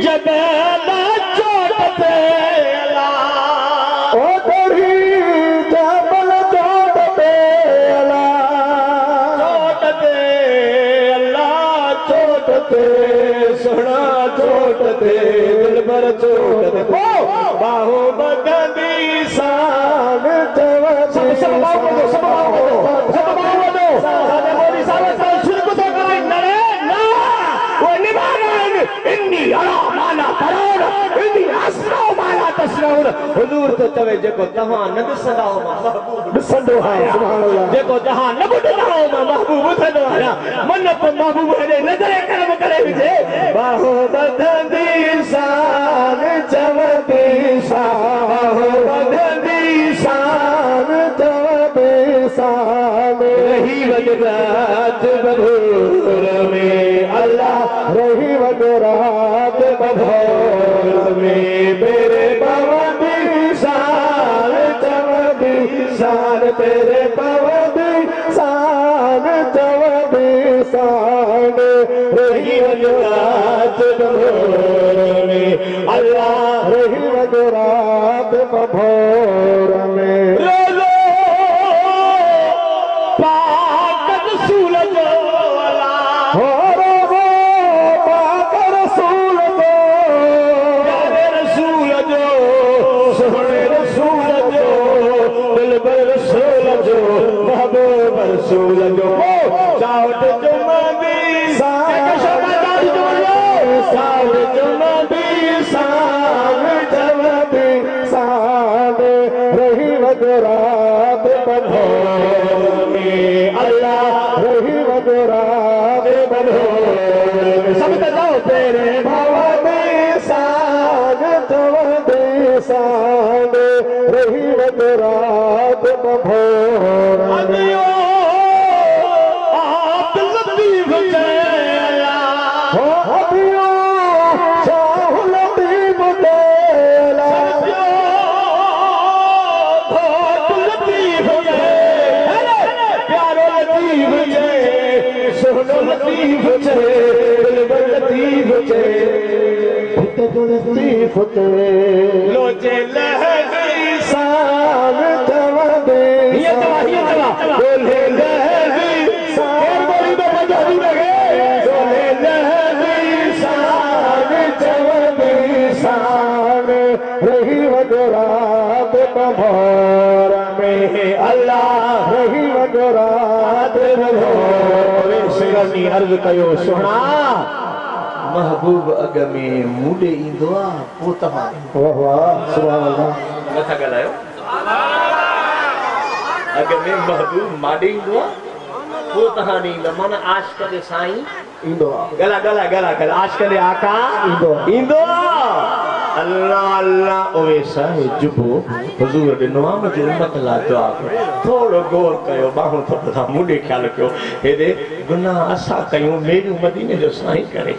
जॾहिं चोट ते अल्लाह ओ तोरी सब सब बाबू को सब बाबू को सब बाबू को सादे मोदी साहब से शुरू को करें ना ना वो निभान इन्नी अला माला करोड़ इन्नी असरा माला तसराउन हुजूर तो तवे जेको तहां न ॾिसंदा हो महबूब ॾिसंदो आया सुभान अल्लाह जेको तहां न ॿुधंदा हो महबूब ॿुधंदो आया मन पे महबूब हेॾे नज़र करम करे विझे बाहो बधंदी शान चवंदी शान बाहो बधंदी शान चवंदी शान रही वजरात बधूर में अल्लाह रही वजरात बधूर में मेरे पवंदी शान चवंदी शान तेरे पवंदी शान चवंदी शान रही वजरात बधूर में अल्लाह रही वजरात बधूर में रसूल जो साउट जुमदी साउट जुमदी शान जवदी शान रही वजरात बधूर में अल्लाह रही वजरात बधूर में सब जाओ तेरे भवदी शान जवदी शान रही वजरात बधूर में लोचे लहरी शान चवंदी ये दवा ये दवा बोले लहरी शान बोली तो बजाई लगे बोले लहरी शान चवंदी शान रही वजरात बधूर में अल्लाह रही वजरात बधूर सिरनी अर्ज कयो सुना महबूब अग में मुडे इंदो आ पो तमा वाह वाह सुभान अल्लाह नथा गलायो अग में महबूब माडे इंदो आ पो तहा नी माना आशिक दे साईं इंदो आ गला गला गला गला आशिक दे आका इंदो इंदो अल्लाह अल्लाह ओवे साईं जुबो हुजूर दे नवाम जो उम्मत ला दुआ थोड़ो गौर कयो बाहु तो पता मुडे ख्याल कयो हेदे गुनाह असा कयो मेरी मदीने जो साईं करे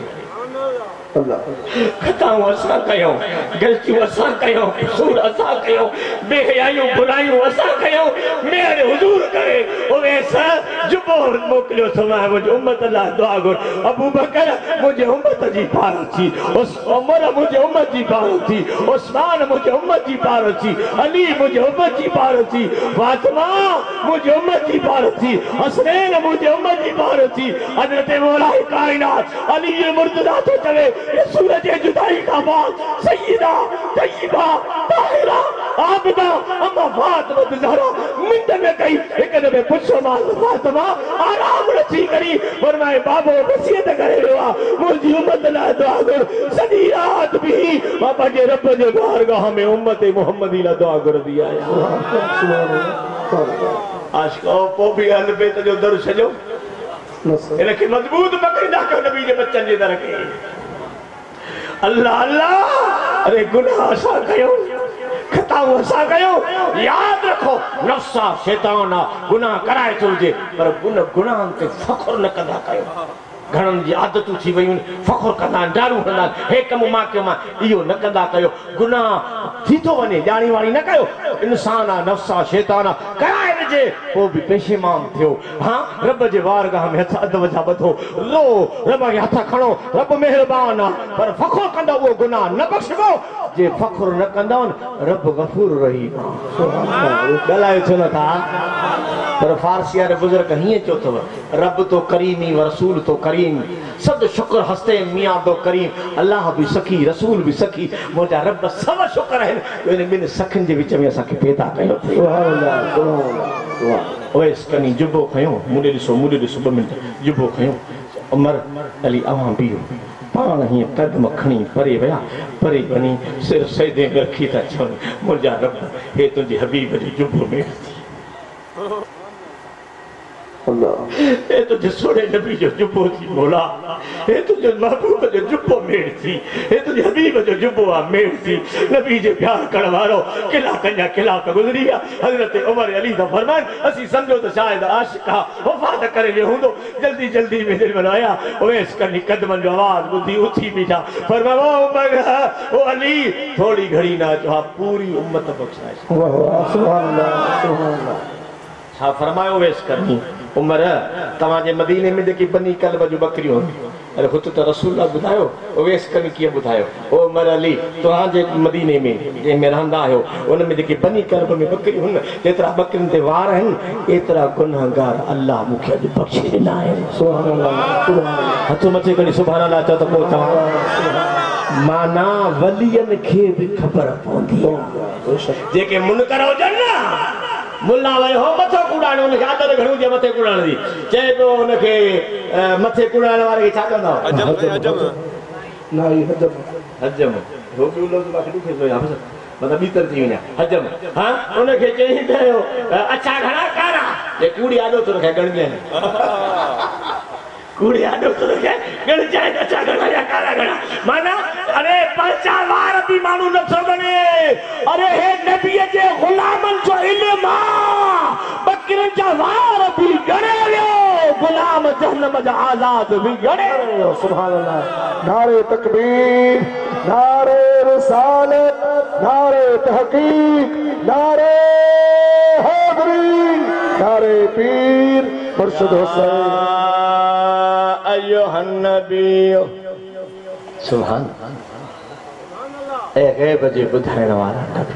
खताऊं असां कयूं गलतियूं असां कयूं कसूर असां कयूं बेहयायूं बुरायूं असां कयूं मेरे हुजूर करे ओवे सा जुबो मोकिलियो समय मुंहिंजी उम्मत लाइ दुआ घुर अबू बकर मुंहिंजे उम्मत जी पार थी उस उमर मुंहिंजे उम्मत जी पार थी उस्मान मुंहिंजे उम्मत जी पार थी अली मुंहिंजे उम्मत जी पार थी फातिमा मुंहिंजे उम्मत जी पार थी हसनैन मुंहिंजे उम्मत जी पार थी हज़रत मौला कायनात अली मुर्तज़ा तो चवे सूरज जुदाई का बाद सय्यदा तय्यबा ताहिरा आबदा अम्मा फातिमा ज़हरा मिंट में कई एक ने पुछो मां फातिमा आराम रची करी फरमाए बाबो वसीयत करे हुआ मुझी उम्मत ला दुआ कर सदी रात भी बाबा के रब जे बारगाह में उम्मत मोहम्मदी ला दुआ कर दिया है सुभान अल्लाह आशिको पो भी हल पे जो दर छजो इनके मजबूत पकड़दा कर नबी जे बच्चन जे दर के अल्लाह अल्लाह अरे गुनाह असा कयो खताऊं असा कयो याद रखो नफ्सा शैतान गुनाह कराए तुझे पर गुन गुनाह ते फखर न कंदा कयो घणनि जी आदतूं थी वयूं फखर कंदा दारू हंदा हे कम मां कयो मां इहो न कंदा कयो गुनाह थी थो वञे ॼाणी वाणी न कयो इंसान आहे नफ्स आहे शैतान आहे कराए विझे पोइ बि पेशेमान थियो हाँ रब जे वारगाह में हथ अध वजा ॿधो लो रब खे हथ खणो रब महिरबान आहे पर फखर कंदा उहो गुनाह न बख़्शबो जे फखर न कंदा रब गफूर रहीम ॻाल्हायो छो नथा पर फारसिया ने बुजुर्ग हीअं चयो अथव रब तो करीमी व रसूल तो करीम सद शुक्र हस्ते मियां तो करीम अल्लाह भी सखी रसूल भी सखी मुंहिंजा रब सभ शुक्र आहिनि इन ॿिनि सखियुनि जे विच में असांखे पैदा कयो ओएस कनी जुबो खयो मूंॾे ॾिसो मूंॾे ॾिसो ॿ मिंट जुबो खयो उमर अली अवां बीहो पाण हीअं कदम खणी परे विया परे वञी सिर सजदे में रखी था चवनि मुंहिंजा रब हे तुंहिंजे हबीब जी जुबो में हे तुझे सोने नबी जो जुबो थी मौला हे तुझे महबूब जो जुबो मेड़ थी हे तुझे हबीब जो जुबो आ मेड़ थी नबी जे प्यार करण वारो किला कन्या किला का गुजरी गया हजरत उमर अली दा फरमान असी समझो तो शायद आशिका वफात करे वे हुंदो जल्दी जल्दी में दिल बनाया ओएस करनी कदमन जो आवाज बुद्धि उठी बीठा फरमाया ओ उमर ओ अली थोड़ी घड़ी ना जो पूरी उम्मत बख्शाए सुभान अल्लाह सुभान अल्लाह छा फरमायो ओएस करनी उमर तव्हांजे मदीने में जेकी बनी कल्ब जो बकरियूं अरे ख़ुद तो रसूल ॿुधायो ओवेस कनी कीअं ॿुधायो ओ उमर अली तव्हांजे मदीने में जंहिंमें रहंदा आहियो उन में जेकी बनी कल्ब में बकरियूं आहिनि जेतिरा बकरियुनि ते वार आहिनि एतिरा गुनहगार अल्लाह मूंखे अॼु बख़्शे ॾिना आहिनि सुभान अल्लाह हथ मथे कढी सुभान अल्लाह चओ त पोइ तव्हां माना वलियनि खे बि ख़बर पवंदी जेके मुनकर हुजनि न मुल्ला भाई हो मथो कुड़ाणो उनखे आदत घणो जे मथे कुड़ाण दी चए पियो उनखे मथे कुड़ाण वारे खे छा कंदा हजम हजम ना ही हजम हजम हो बि लफ़्ज़ बाकी दुखे जो या मतलब भीतर थी वञा हजम हां उनखे चई पियो अच्छा घणा कारा ये कूड़ी आदो तो रखे गण में कूड़ी आदो तो रखे गण जाए अच्छा घणा या कारा घणा माना अरे पहचान वार भी मानू न सगने अरे हे नबी जे गुलामन जो इल्म बकरन जा वार भी गणे लियो गुलाम जहन्नम जा आजाद भी गणे लियो सुभान अल्लाह नारे तकबीर नारे रिसालत नारे तहकीक नारे हैदरी नारे पीर मुर्शिद हुसैन अय्युहन नबी सुभान ए गैब जे ॿुधाइण वारा नबी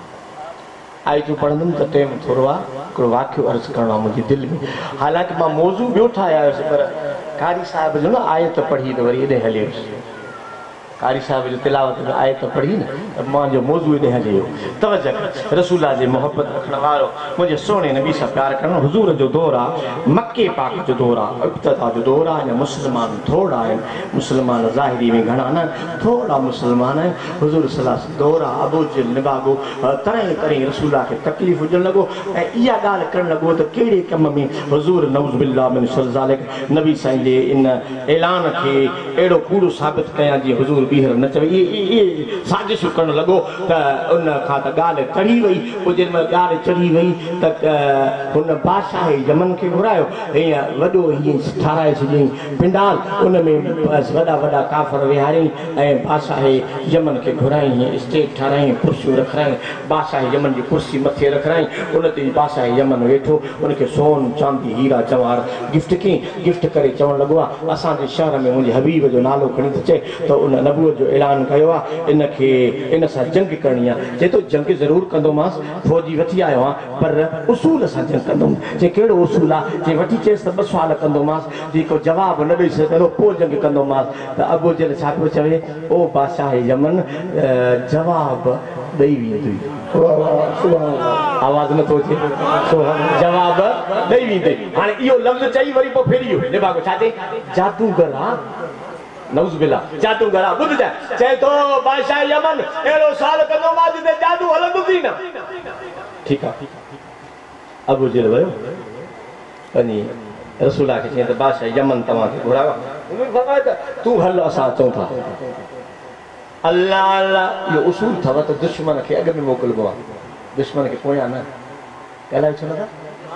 आई तूं पढ़ंदुमि त टाइम थोरो आहे हिकिड़ो वाक़ियो अर्ज़ु करिणो आहे मुंहिंजी दिलि में हालांकि मां मौज़ू ॿियो ठाहे आयुसि पर कारी साहिब जो न आयत पढ़ी त वरी एॾे हली वियुसि कारी साहिब जो तिलावत में आयत पढ़ी न त मुंहिंजो मौज़ू एॾे हली वियो तवजह रसूला जे मोहबत रखण वारो मुंहिंजे सोणे नबी सां प्यार करणु हुज़ूर जो दौरु आहे मके पाक जो दौरु आहे इब्तिदा जो दौरु आहे अञा मुस्लमान थोरा आहिनि मुस्लमान ज़ाहिरी में घणा न थोरा मुस्लमान आहिनि हुज़ूर सलाह दौरु आहे अबू जे निभागो तरह तरह रसूला खे तकलीफ़ हुजणु लॻो ऐं इहा ॻाल्हि करणु लॻो त कहिड़े कम में हुज़ूर नऊज़ बिल्लाह मिन शर ज़ालिक नबी साईं जे इन ऐलान खे अहिड़ो कूड़ो साबित कयां जीअं हुज़ूर ॿीहर न चवे इहे साज़िशूं करणु लॻो त उन खां त ॻाल्हि चढ़ी वई पोइ जेॾी महिल ॻाल्हि चढ़ी वई त हुन बादशाह यमन खे घुरायो हीअं वॾो हीअं ठाराए छॾियईं पिंडाल उन में वॾा वॾा काफ़र विहारियईं ऐं बादशाह यमन खे घुराईं हीअं स्टेज ठाराईं कुर्सियूं रखाईं बादशाह यमन जी कुर्सी मथे रखाईं उन ते बादशाह यमन वेठो उनखे सोन चांदी हीरा जवाहर गिफ्ट कयईं गिफ्ट करे चवणु लॻो आहे असांजे शहर में मुंहिंजे हबीब जो नालो खणी थो चए त उन नबूअत जो ऐलान कयो आहे इनखे इन सां जंग करणी आहे चए थो जंग ज़रूरु कंदोमांसि फौजी वठी आयो आहियां पर उसूल सां जंग कंदुमि चए कहिड़ो उसूल आहे चए वठी चएसि त ॿ सुवाल कंदोमांसि जेको जवाबु न ॾेई सघंदो पोइ जंग कंदोमांसि त अबू जल छा पियो चवे ओ बादशाह यमन जवाबु ॾेई वेंदी आवाज़ नथो अचे जवाबु ॾेई वेंदे हाणे इहो लफ़्ज़ चई वरी पोइ फेरी वियो निभागो छा चई जादूगर आहे नऊज़ बिल्लाह जादूगर आहे ॿुध जाए चए थो बादशाह यमन अहिड़ो साल कंदोमांसि जिते जादू हलंदो थी न ठीकु आहे अबू जहल वियो वञी रसूला खे चई त बादशाह यमन तव्हांखे घुरायो तूं हल असां अचूं था अल्लाह अल्लाह इहो उसूल अथव त दुश्मन खे अॻ में मोकिलिबो आहे दुश्मन खे पोयां न ॻाल्हाए छो नथा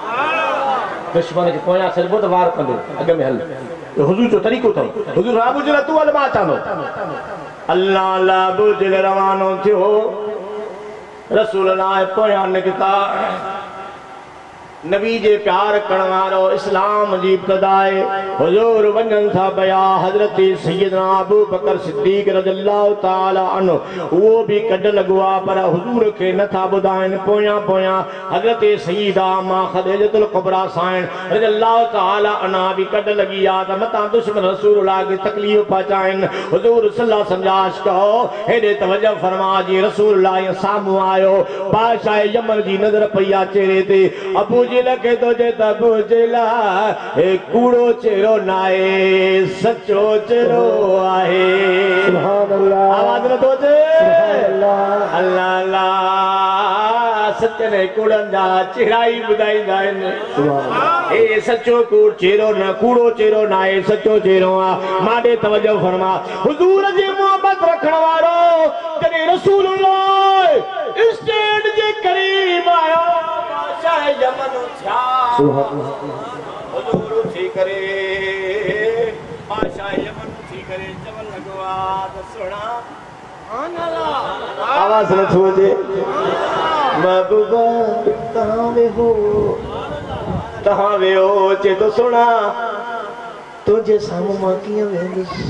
दुश्मन खे पोयां छॾिबो त वार कंदो अॻ में हल हुज़ूर जो तरीक़ो अथव हुज़ूर अबू जहल तूं हल मां अचां थो अल्लाह अल्लाह अबू जहल रवानो थियो रसूल अल्लाह पोयां निकिता नबी जे प्यार करण वारो इस्लाम जी इब्तिदाए हुजूर वञनि था पिया हज़रत सैयदना अबू बकर सिद्दीक़ रज़ियल्लाहु ताला अन्हु उहो बि कढ लॻो आहे पर हुजूर खे नथा ॿुधाइनि पोयां पोयां हज़रत सईदा मां ख़दीजतुल कुबरा साईं रज़ियल्लाहु ताला अन्हा बि कढ लॻी आहे त मतां दुश्मन रसूलुल्लाह खे तकलीफ़ पहुचाइनि हुजूर सल्लल्लाहु सम्झाश कहो हेॾे तवजो फरमा जी रसूलुल्लाह साम्हूं आयो बादशाह यमन जी नज़र पई आहे चेहरे ते अबू लखे तो जे तबू जिला ए कूड़ो चेहरो नाए सचो चेहरो आहे सुभान अल्लाह आवाज न तो जे अल्लाह अल्लाह अल्लाह सच ने कूड़न जा चेहराई बुधाईंदा आहिनि सुभान अल्लाह ए सचो कूड़ चेहरो न कूड़ो चेहरो नाए सचो चेहरो आ माडे तवज्जो फरमा हुजूर जी मोहब्बत रखण वारो जने रसूलुल्लाह स्टेज जे करीब आयो बादशाह यमन छा हुजूर थी करे बादशाह यमन थी करे चवण लॻो आहे त सुणा आवाज़ न थो अचे महबूबा तव्हां वेहो तव्हां वेहो चे तो सुणा तुंहिंजे साम्हूं मां कीअं वेंदुसि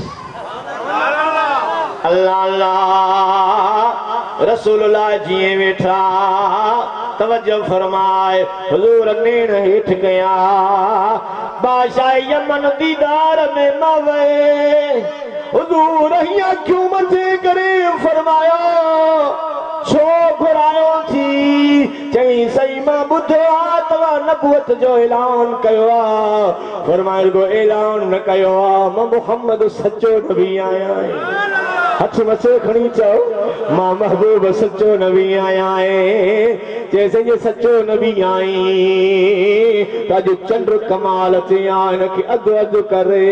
अल्लाह अल्लाह रसूलुल्लाह जीअं वेठा तवज्जो फरमाए हुजूर नेण हेठ कया बादशाह यमन दीदार में न वे हुजूर हिया क्यों मचे करे फरमाया छो घुरायो थी चई सही मां ॿुधो आहे तव्हां नबूअत जो ऐलान कयो आहे फरमायो को ऐलान न कयो आहे मां मुहम्मद सचो नबी आहियां हथ मथे खणी चओ मां महबूब सचो नबी आया है जैसे ये सचो नबी आई ताजो चंद्र कमाल ते आन के अद अद करे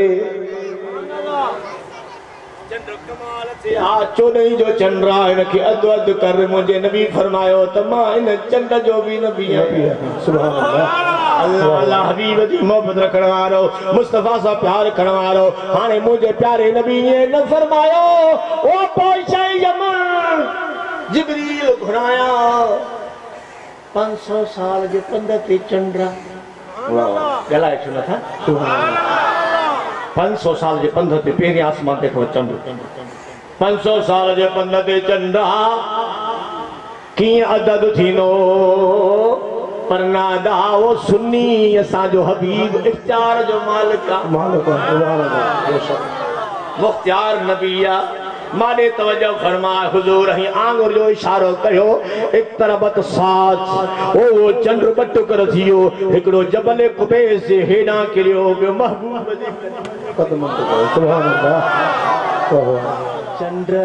चंद्र कमाल ते आ चोॾहीं जो चंद्र आन के अद अद कर मुझे नबी फरमायो त मां इन चंद्र जो भी नबी आहियां सुभान अल्लाह अल्लाह अल्लाह हबीब जी मोहब्बत रखण वारो मुस्तफा सां प्यार करण वारो हाणे मुझे प्यारे नबी ने न फरमायो ओ बादशाह यमन जिब्रील घुराया पाँच सौ साल जे पंध ते चंद्र गलाए छो नथा पाँच सौ साल जे पंध ते पहिरें आसमान ते खो चंद्र पाँच सौ साल जे पंध ते चंद्र कीअं अदद थींदो पर नादा वो सुन्नी असांजो हबीब इख्तियार जो मालिक मालिक मुख्तियार नबी आहे माने तवज्जो फरमाए हुजूर ही आंगुर जो इशारो कयो एक तरबत साथ ओ वो चंद्र बट कर थियो एकड़ो जबल कुबैस जे हेडा किरियो बे महबूब जी कदम ते सुभान अल्लाह चंद्र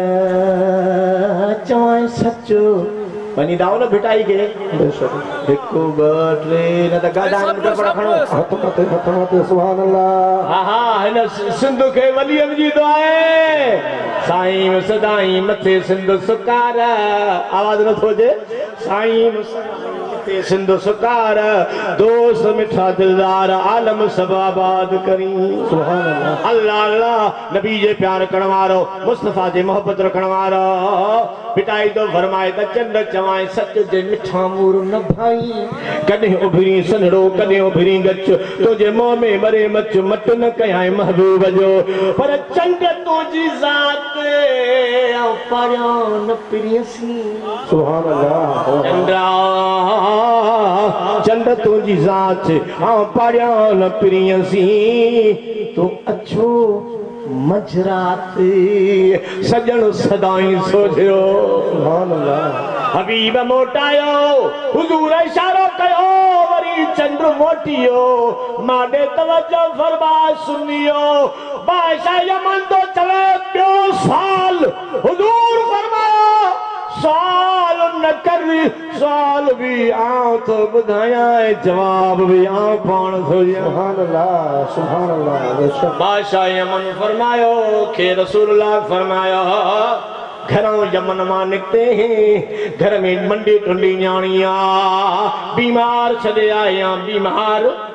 चवाए सचो वनी दाव न भिटाई के हिकु ॿ टे न त गाडा न पर खणो हथ मथे हथ मथे सुभान अल्लाह हा हा हिन सिंध खे वलियन जी दुआ आहे साईं सदाई मथे सिंध सुकार आवाज न थो जे साईं मथे सिंध सुकार दोस्त मिठा दिलदार आलम सब आबाद करी सुभान अल्लाह अल्लाह अल्लाह नबी जे प्यार करण वारो मुस्तफा जे मोहब्बत रखण वारो पिटाई तो फरमाए त चंद्र चवाए सच जे मिठा मूर न भाई कॾहिं उभरी सनड़ो कॾहिं उभरी गच तुझे मुंह में मरे मच मट न कयाए महबूब जो पर चंद्र तुझी ज़ात पारिया न प्रियसी सुभान अल्लाह चंद्रा चंद्र तुझी ज़ात पारिया न प्रियसी तू अच्छो मजरात सजन सदाई सोचियो सुभान अल्लाह हबीब मोटायो हुजूर इशारो कयो वरी चंद्र मोटियो माडे तवज्जो फरमा सुनियो बादशाह यमन तो चले ॿियो साल हुजूर फरमायो साल न कर साल भी आऊं तो बुधाया जवाब भी आऊं पाण थो सुभान अल्लाह सुभान अल्लाह बादशाह यमन फरमायो के रसूलुल्लाह फरमायो घरों यमन मां निकते हैं घर में मंडी टुंडी न्याणिया बीमार छदे आया बीमार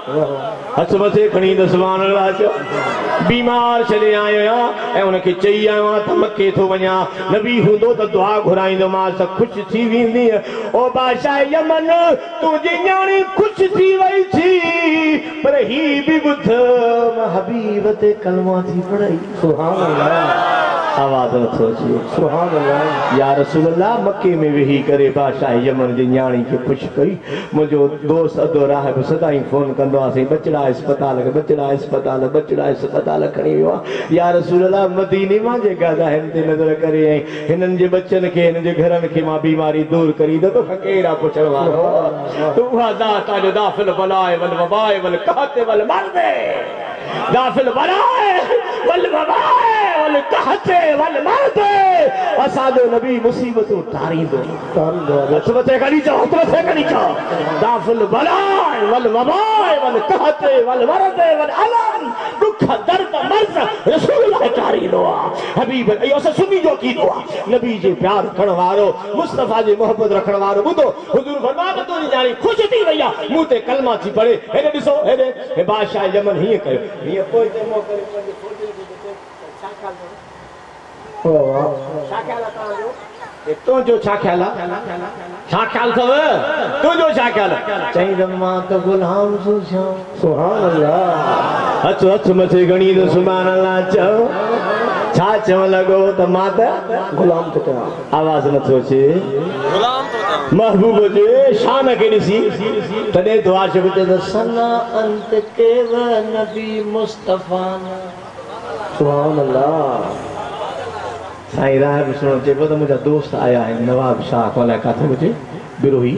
हथ मथे खणी त सुभाणे अल्लाह चओ बीमार छॾे आयो आहियां ऐं उनखे चई आयो आहियां त मके थो वञा नबी हूंदो त दुआ घुराईंदोमांसि ख़ुशि थी वेंदी ओ बादशाह यमन तुंहिंजी न्याणी ख़ुशि थी वई थी पर ही बि ॿुध मां हबीब ते कलमा थी पढ़ाई सुभान अल्लाह आवाज़ नथो अचे सुभान अल्लाह या रसूल अल्लाह मके में वेही करे बादशाह यमन जी न्याणी खे ख़ुशि कई मुंहिंजो दोस्त अधो राह बि सदाईं फोन कंदो आहे बचड़ा अस्पताल बचड़ा अस्पताल बचड़ा अस्पताल खणी वियो आहे या रसूल अल्लाह मदीने मां जेका हिन ते नज़र करे ऐं हिननि जे बच्चनि खे हिन जे घरनि खे मां बीमारी दूर करी त तोखां कहिड़ा पुछण वारो तूं उहा ज़ात जो दाफ़िल बलाए वल वबाए वल कहते वल मरदे दाफ़िल बलाए वल वबाए वल कहते वल मरदे असांजो नबी मुसीबतूं तारींदो हथ मथे खणी चओ हथ मथे खणी चओ दाफ़िल बलाए वल वबाए वल कहते वल मरदे वल अलम दुख दर्द मर्ज़ रसूल तारींदो आहे हबीब इहो असां सुन्नी जो अक़ीदो आहे नबी जे प्यार रखण वारो मुस्तफ़ा जे मोहब्बत रखण वारो ॿुधो हुज़ूर फरमाया त तुंहिंजी न्याणी ख़ुशि थी वई आहे मूं ते कलमा थी पढ़े हेॾे ॾिसो हेॾे हे बादशाह यमन हीअं कयो हीअं पोइ ते मोह करे छा ख़्याल अथव छा ख़्याल आहे तव्हांजो तुंहिंजो छा ख़्याल आहे छा ख़्याल अथव तुंहिंजो छा ख़्याल आहे चई त मां त गुलाम थो थियां सुभान अल्लाह हथ हथ मथे खणी त सुभान अल्लाह चओ छा चवण लॻो त मां त गुलाम थो कयां आवाज़ नथो अचे महबूब जे शान खे ॾिसी तॾहिं दुआ शब ते सना अंत के व नबी मुस्तफ़ा सुभान अल्लाह साईं राह बि सुणो चइबो त मुंहिंजा दोस्त आया आहिनि नवाब शाह को अलाए किथे हुजे बिरोही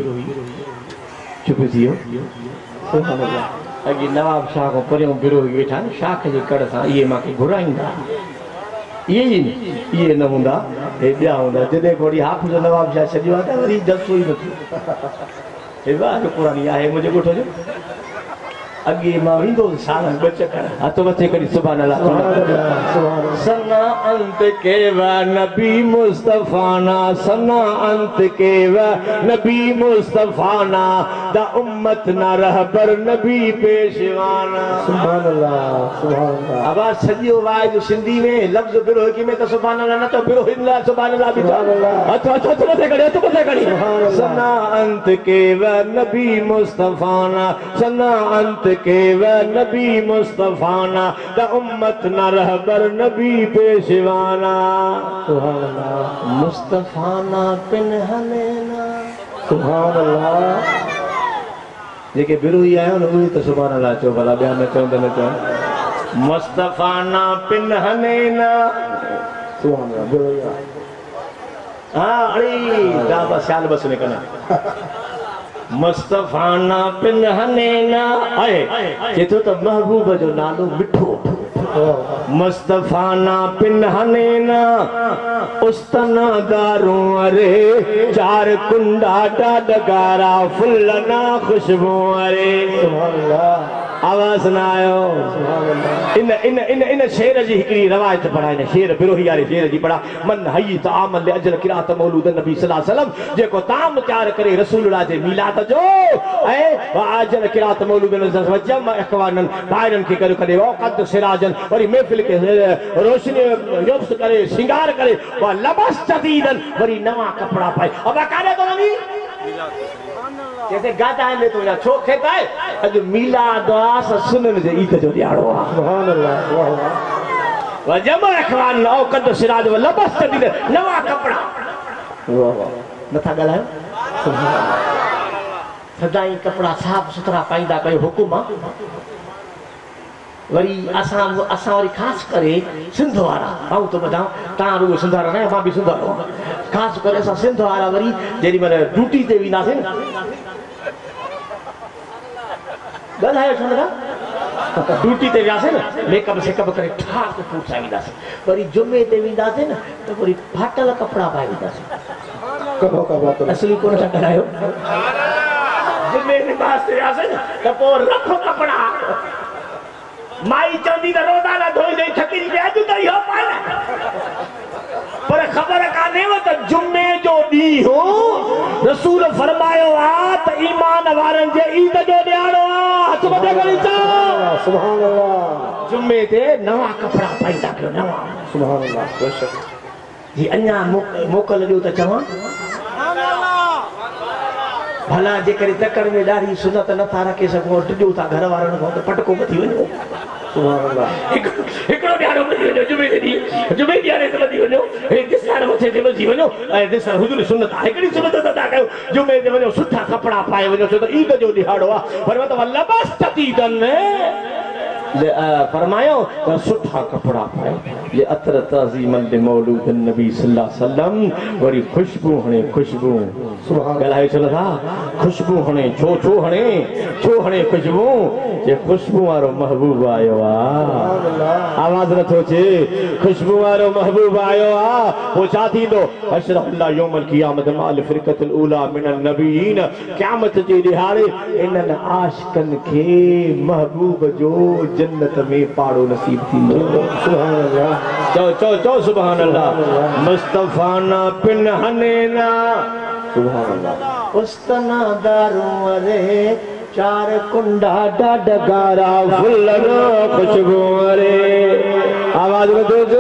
चुप थी वियो अॻे नवाब शाह खां परियों बिरोही वेठा आहिनि शाख जे कड़ सां इहे मूंखे घुराईंदा इहे ई इहे न हूंदा हे ॿिया हूंदा जॾहिं को वरी हाफ़िज़ नवाब शाह छॾियो आहे त वरी जलसो ई न थियो हे वाह पुराणी आहे मुंहिंजे ॻोठ जो अगे मां वेंदो साल ॿ चकर हथ मथे करी सुभान अल्लाह सना अंत के व नबी मुस्तफ़ाना सना अंत के व नबी मुस्तफ़ाना द उम्मत न रहबर नबी पेशवाना सुभान अल्लाह सुभान अल्लाह आवाज सॼो वाए जो सिंधी में लफ्ज़ बिरोही में त सुभान अल्लाह न त बिरोही न सुभान अल्लाह बि हथ हथ हथ मथे करी हथ मथे करी सना अंत के व नबी मुस्तफ़ाना सना अंत के व नबी मुस्तफ़ाना द उम्मत न रहबर नबी पेशवाना सुभान अल्लाह मुस्तफ़ाना पिनहनेना सुभान अल्लाह जेके बिरोही आयो न उहे त सुभान अल्लाह चओ भला ॿिया न चओ त न चओ मुस्तफ़ाना पिनहनेना सुभान अल्लाह बिरोही हा अड़ी दा बस साल बस ने कना मुस्तफ़ाना पिनहनेना आहे चेतो त महबूब जो नालो मिठो मुस्तफ़ाना पिनहनेना उस्तना दारू अरे चार कुंडा डगारा फुलना खुशबू अरे सुभान अल्लाह आवाज़ न आयो इन इन इन इन शेर जी हिकड़ी रवायत पढ़ा इन शेर बिरोही वाले शेर जी पढ़ा मन हई ताम ले अजर किरात मौलूद नबी सल्लल्लाहु अलैहि वसल्लम जेको ताम तैयार करे रसूलुल्लाह जे मिलाद जो ऐ अजर किरात मौलूद नबी जम इखवानन भाइरन के करे करे औक़त सिराजन वरी महफिल के रोशनी युक्त करे श्रृंगार करे व लबस जदीदन वरी नवा कपड़ा पाए अब कारे तो नबी जैसे गाता है ले तो या छो खेता है अज मिलाद आस सुनन जे ईद जो ॾियारो आ सुभान अल्लाह वाह वाह व जमा इखवान औक़त सिराज व लबस जदीदन नवा कपड़ा वाह वाह नथा ॻाल्हायो सुभान अल्लाह सदाई कपड़ा साफ सुथरा पाईंदा कयो हुकुम आहे वरी असां असां वरी ख़ासि करे सिंध वारा मां तो ॿुधां तव्हां रुॻो सिंध वारा न मां बि सिंध वारो ख़ासि करे असां सिंध वारा वरी जेॾी महिल ड्यूटी ते वेंदासीं न ॻाल्हायो छो नथा ड्यूटी ते वियासीं न मेकअप सेकअप करे ठाक फूट सां वेंदासीं वरी जुमे ते वेंदासीं न त वरी फाटल कपिड़ा पाए वेंदासीं असली कोन था ॻाल्हायो जुमे निमाज़ ते वियासीं न त पोइ रखो कपिड़ा माई चवंदी त रोज़ाना धोई धोई थकी पई अॼु त इहो पाए पर ख़बर कान्हेव त जुमे जो ॾींहुं रसूल फरमायो आहे त ईमान वारनि जे ईद जो ॾियारो आहे हथ मथे करी चा सुभान अल्लाह जुम्मे ते नवा कपड़ा पाईंदा कयो नवा सुभान अल्लाह जी अन्या मोकल ॾियो त चवां भला जेकर तकड़ में ॾाढी सुनत नथा रखे सघूं टिजो था घर वारनि खां त पटको वठी वञो सुभान अल्लाह हिकिड़ो ॾियारो वठी वञो जुमे ते ॾींहुं जुमे ॾियारे ते वठी वञो ॾिसण मथे ते वठी वञो ऐं ॾिसण हुजूर सुनत आहे हिकिड़ी सुनत त था कयो जुमे ते वञो सुठा कपिड़ा पाए वञो छो त ईद जो ॾिहाड़ो आहे पर मतिलबु लबस ततीदन फरमायो त सुठा कपड़ा पाए ये अतर ताज़ीमन दे मौलूद नबी सल्लल्लाहु अलैहि वसल्लम वरी खुशबू हणे खुशबू गलाए चलो था खुशबू हणे छो छो हणे छो हणे खुशबू जे खुशबू वारो महबूब आयो आ आवाज नथो चे खुशबू वारो महबूब आयो आ वो छा थींदो अशरफुल्लाह यौमल क़ियामत माल फ़िरक़तुल ऊला मिनन नबीन क़यामत जे ॾिहाड़े इन्हनि आशिकनि खे महबूब जो जन्नत में पाड़ो नसीब थींदो सुभान अल्लाह चो चो चो सुभान अल्लाह मुस्तफा ना पिन हनेना सुभान अल्लाह उस्तना दारू अरे चार कुंडा डगारा फुल्लन खुशबू अरे आवाज में दो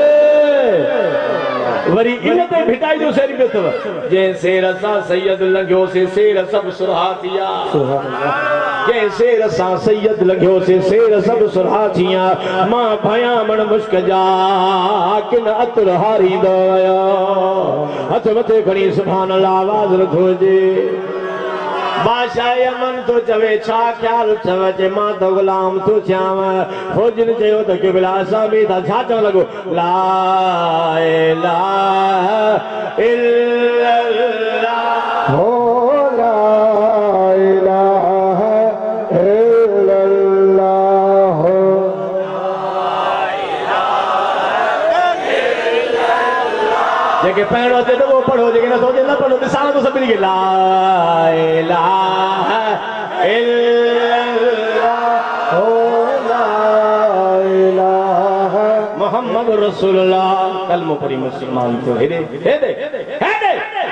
वरी इन ते भिटाई जो शेर में अथव जंहिं शेर सां सैयद लंघियो से शेर सब सुरहा थिया सुभान अल्लाह जंहिं शेर सां सैयद लंघियो से शेर सब सुरहा थिया मां भया मन मुश्क जा किन अतर हारींदो आया हथ मथे खणी सुभान अल्लाह आवाज रखो जे बादशाह यमन तो चवे छा ख्याल अथव जे मां तो गुलाम तो थियाव फौजन चयो त क़िबला सां बि था छा चवण लॻो ला इलाहा इल्लल्लाह हो ला इलाहा इल्लल्लाह जेके पहिरों ते वो पढ़ो जेके न सोचे न पढ़ो दिसां तो सभिनी खे ला इलाहा इल्लल्लाह हो ला इलाहा मोहम्मद रसूलुल्लाह कलमो पढ़ी मुसलमान तो हेदे हेदे हेदे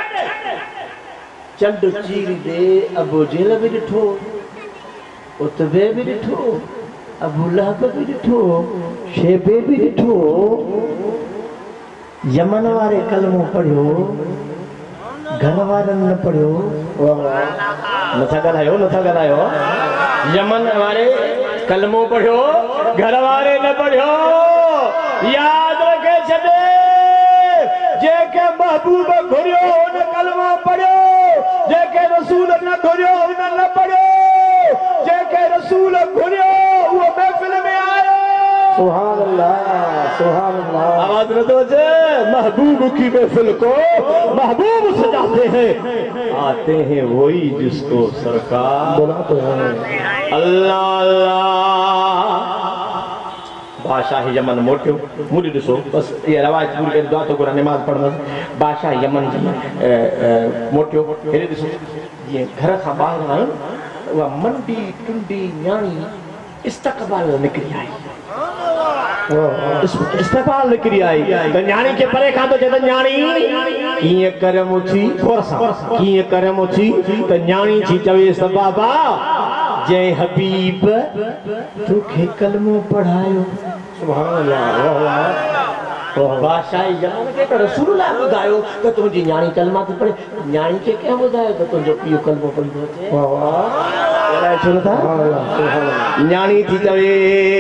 चंड चीर दे अबू जेल भी ॾिठो उतबे भी ॾिठो अबू लहब भी ॾिठो शेबे भी ॾिठो यमन वारे कलमो पढ़ियो घर वारनि न पढ़ियो नथा ॻाल्हायो नथा ॻाल्हायो यमन वारे कलमो पढ़ियो घर वारे न पढ़ियो याद रखे छॾे जेके महबूब घुरियो उन कलमो पढ़ियो जेके रसूल न घुरियो उन न पढ़ियो जेके रसूल घुरियो उहो महफ़िल में आयो सुभान अल्लाह सुभान अल्लाह आवाज न दो जे महबूब की महफिल को महबूब सजाते हैं आते हैं वही जिसको सरकार बुलाते हैं अल्लाह अल्लाह बादशाह यमन मोटियो मुझे ॾिसो बस ये रवायत पूरी करे दुआ तो करा नमाज पढ़ना बादशाह यमन मोटियो हेॾे ॾिसो जीअं घर खां ॿाहिरि आहियूं उहा मंडी टुंडी न्याणी इस्तक़बाल निकिरी आई इस्तेमाल निकरी आई तो न्याणी के परे खां तो चए त न्याणी कीअं करे मुछी थोरा सां कीअं करे मुछी त न्याणी थी चवेसि त बाबा जंहिं हबीब तोखे कलमो पढ़ायो सुभान अल्लाह वाह वाह बादशाह यमन खे त रसूलुल्लाह ॿुधायो त तुंहिंजी न्याणी कलमा थी पढ़े न्याणी खे कंहिं ॿुधायो त तुंहिंजो पीउ कलमो पढ़ंदो अचे वाह वाह छो नथा न्याणी थी चवे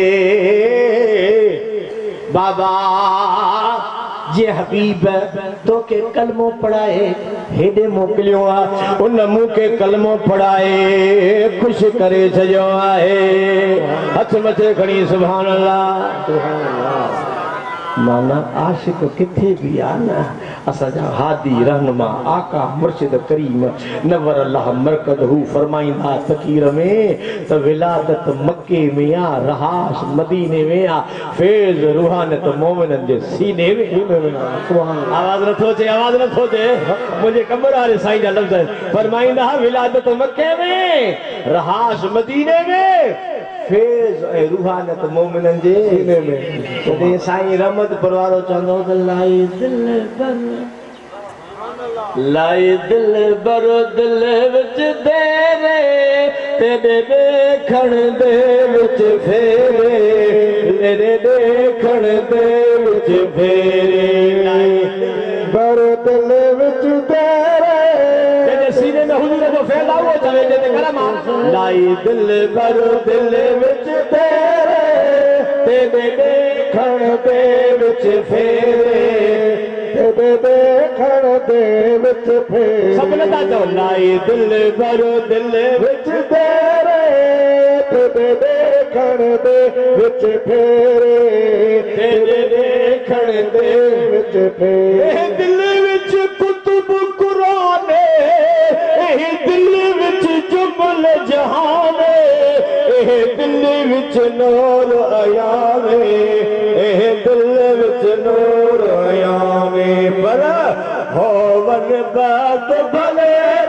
बाबा जे हबीब तोखे कलमो पढ़ाए हेॾे मोकिलियो आहे उन मूंखे कलमो पढ़ाए ख़ुशि करे छॾियो आहे हथ मथे खणी सुभान अल्लाह सुभान अल्लाह माना आशिक किथे भी आ न असांजा हादी रहनुमा आका मुर्शिद करीम नवर अल्लाह मरकद हू फरमाइंदा तकीर में त विलादत मक्के में आ रहाश मदीने में आ फैज़ रूहानत मोमिनन जे सीने में सुभान आवाज नथो अचे आवाज नथो अचे मुंहिंजे कमर वारे साईं जा लफ़्ज़ फरमाइंदा विलादत मक्के में रहाश मदीने में फैज़ ऐं रूहानत मोमिनन जे सीने में तॾहिं साईं रहमत परवारो चवंदो त लाई दिल बर लाई दिल बर दिल विच देरे तेरे देखण दे विच फेरे तेरे देखण दे विच फेरे बर दिल विच तेरे तेरे सीने में हुजूर जो फैला हुआ चले जेते कलमा लाई दिल बर दिल विच तेरे तेरे देखण दे विच फेरे तेरे देखण दे विच फेरे सबने ताजो लाई दिल बर दिल विच तेरे तेरे देखण दे विच फेरे तेरे देखण दे विच फेरे दिल विच कुतुब कुराने ए दिल विच जुमल जहाने ए दिल विच नूर आयावे ए दिल विच नूर आयावे पर होवन बात भले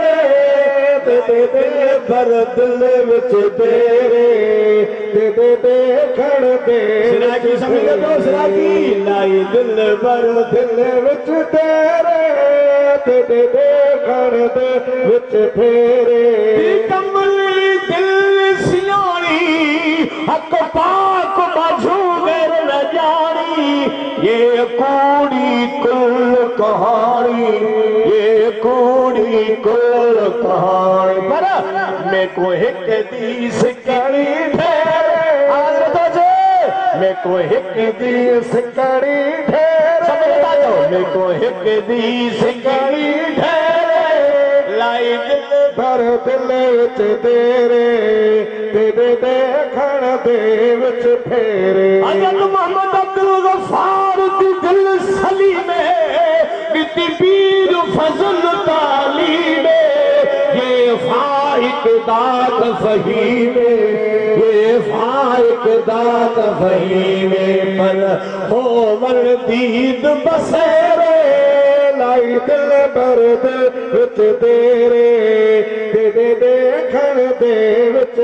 तेरे बर दिल विच तेरे तेरे देखण दे सिराकी समझ लो सिराकी लाई दिल बर दिल विच तेरे तेरे देखण दे विच फेरे कमली दिल सियाणी हक पाक मझूगर न जानी ये कूड़ी कुल कहानी ये कूड़ी कुल कहानी पर मैं को हिक दी सिकड़ी ठहरे आज तो जे मैं को हिक दी सिकड़ी ठहरे समझता दो मैं को हिक दी सिकड़ी ठहरे लाई दिल बर दिल विच तेरे तेरे देखण दे विच फेरे हज़रत मोहम्मद अब्दुल गफ्फार दी दिल सली में बीती पीर फजल ताली में ये फाइक दात फही में ये फाइक दात फही में पर हो वर दीद बसेरे लाई दिल बर दिल विच तेरे तेरे देखण दे विच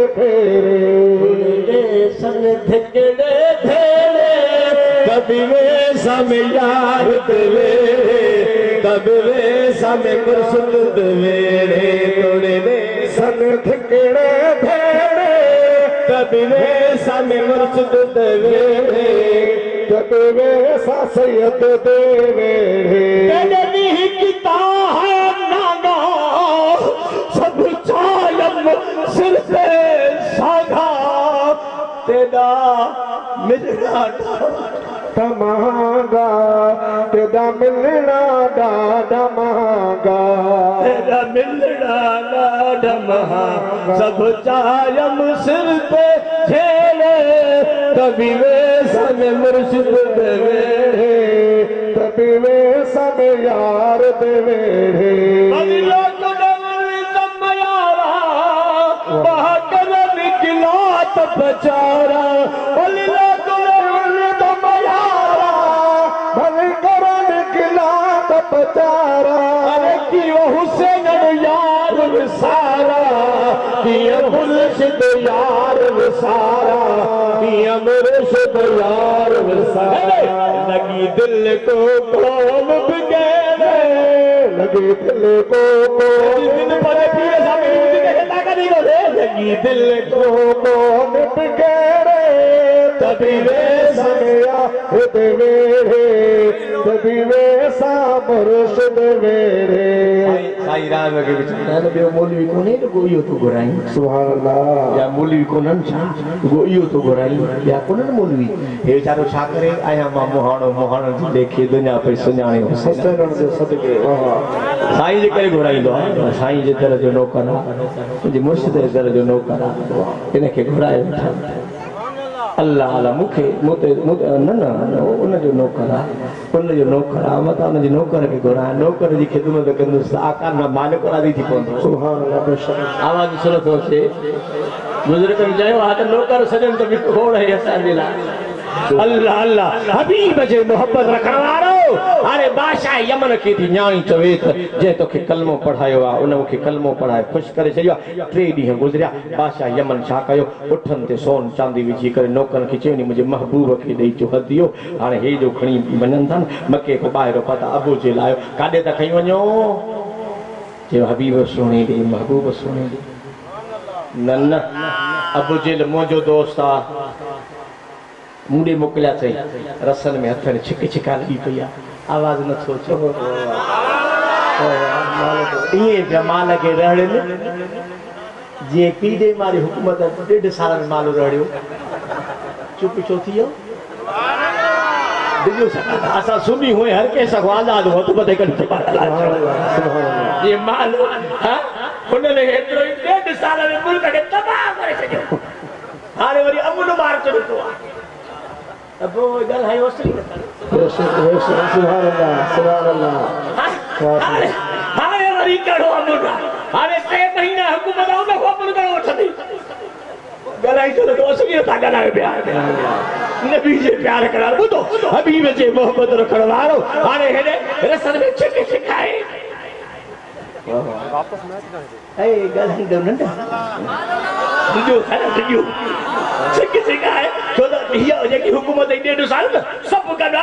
फेरे सन धिकड़े धेड़े कभी वे सम यार देवे कभी वे सम मुर्शद देवे तोड़े वे सन धिकड़े धेड़े कभी वे सम मुर्शद देवे कभी वे सा सैयद देवे तेरे नहीं किता है नागा सब चालम सिर पे साधा तेरा मिलना महंगा तेरा मिलना डाढा महंगा तेरा मिलना डाढा महंगा सब चालम सिर पे झेले कभी वे सन मुर्शिद देवे कभी वे सन यार देवे बचारा बोलिला तुले तो मयारा भले करो निकला तो बचारा अरे की वो हुसैन यार विसारा किया मुर्शिद यार विसारा किया मुर्शिद यार विसारा लगी दिल को कौन बिगड़े लगी दिल को दिन बड़े पीर साहब कहता कभी को लगी दिल को कौन बिगड़े तभी वे समया वेरे तभी वे सा मुर्शिद वेरे साईं राम के विचार में बे मौलवी कोने तो गोइयो तो घुराई सुभान अल्लाह या मौलवी कोनन छा गोइयो तो घुराई या कोनन मौलवी हे बेचारो छा करे आया मां मोहाणो मोहाणो जी देखे दुनिया पे सुञाणे सत्संग जे सदके वाह साईं जे करे घुराईंदो आहे साईं जे दर जो नौकर आहे जे मुर्शिद जे दर जो नौकर आहे इन खे घुराए वेठा अल्लाह अल्लाह मुखे मुते न न उन जो नौकर आहे उन जो नौकर आहे मता उन जे नौकर खे घुराए नौकर जी ख़िदमत कंदुसि आकार में मालिक राज़ी थी पवंदो सुभान अल्लाह बेशक आवाज़ सुनो थो अचे बुजुर्गनि चयो आहे त नौकर सॼनि त बि खोड़ आहे असांजे लाइ अल्लाह अल्लाह हबीब जे मोहब्बत रखण वारो हाणे बादशाह यमन खे थी न्याणी चवे त जंहिं तोखे कलमो पढ़ायो आहे उन मूंखे कलमो पढ़ाए ख़ुशि करे छॾियो आहे टे ॾींहं गुज़रिया बादशाह यमन छा कयो उठनि ते सोन चांदी विझी करे नौकरनि खे चयो मुंहिंजे महबूब खे ॾेई चो हदियो हाणे हे जो खणी वञनि था न मके खां ॿाहिरि पता अबू जे लाइ काॾे था खणी वञो चयो हबीब सोने ॾे महबूब सोने ॾे न न अबू जेल मुंहिंजो दोस्त आ मूंडे मोकिलिया चई रसन में हथ में छिक छिका लगी पई आहे आवाज़ न सोचो इहे जमाल के रहड़िन जे पीडे मारी हुकूमत डेढ़ साल में मालू रहियो चुप छो थी वियो दिजो सका असा सुनी हुए हर के सको आजाद हो तो बते कर ये मालू हां उन्हें एतरो डेढ़ साल में मुल्क के तबाह करे छयो हाणे वरी अमुन मार चतो अब वो गल है ओसरी सुभान अल्लाह सुभान अल्लाह हाणे वरी करो अमुन हाणे टे महीना हुकूमत आउं न अमुन करो वठंदी गलाई तो ओसरी ता गलाए प्यार नबी जे प्यार करा बुधो हबीब जे मोहब्बत रखण वारो हाणे हेडे रसन में छिक छिकाए वापस मैच ए गलाई दो नंदा दिजो खरा दिजो छिक छिकाए छो त हिया जेकी हुकूमत डेढ़ साल में सब गदा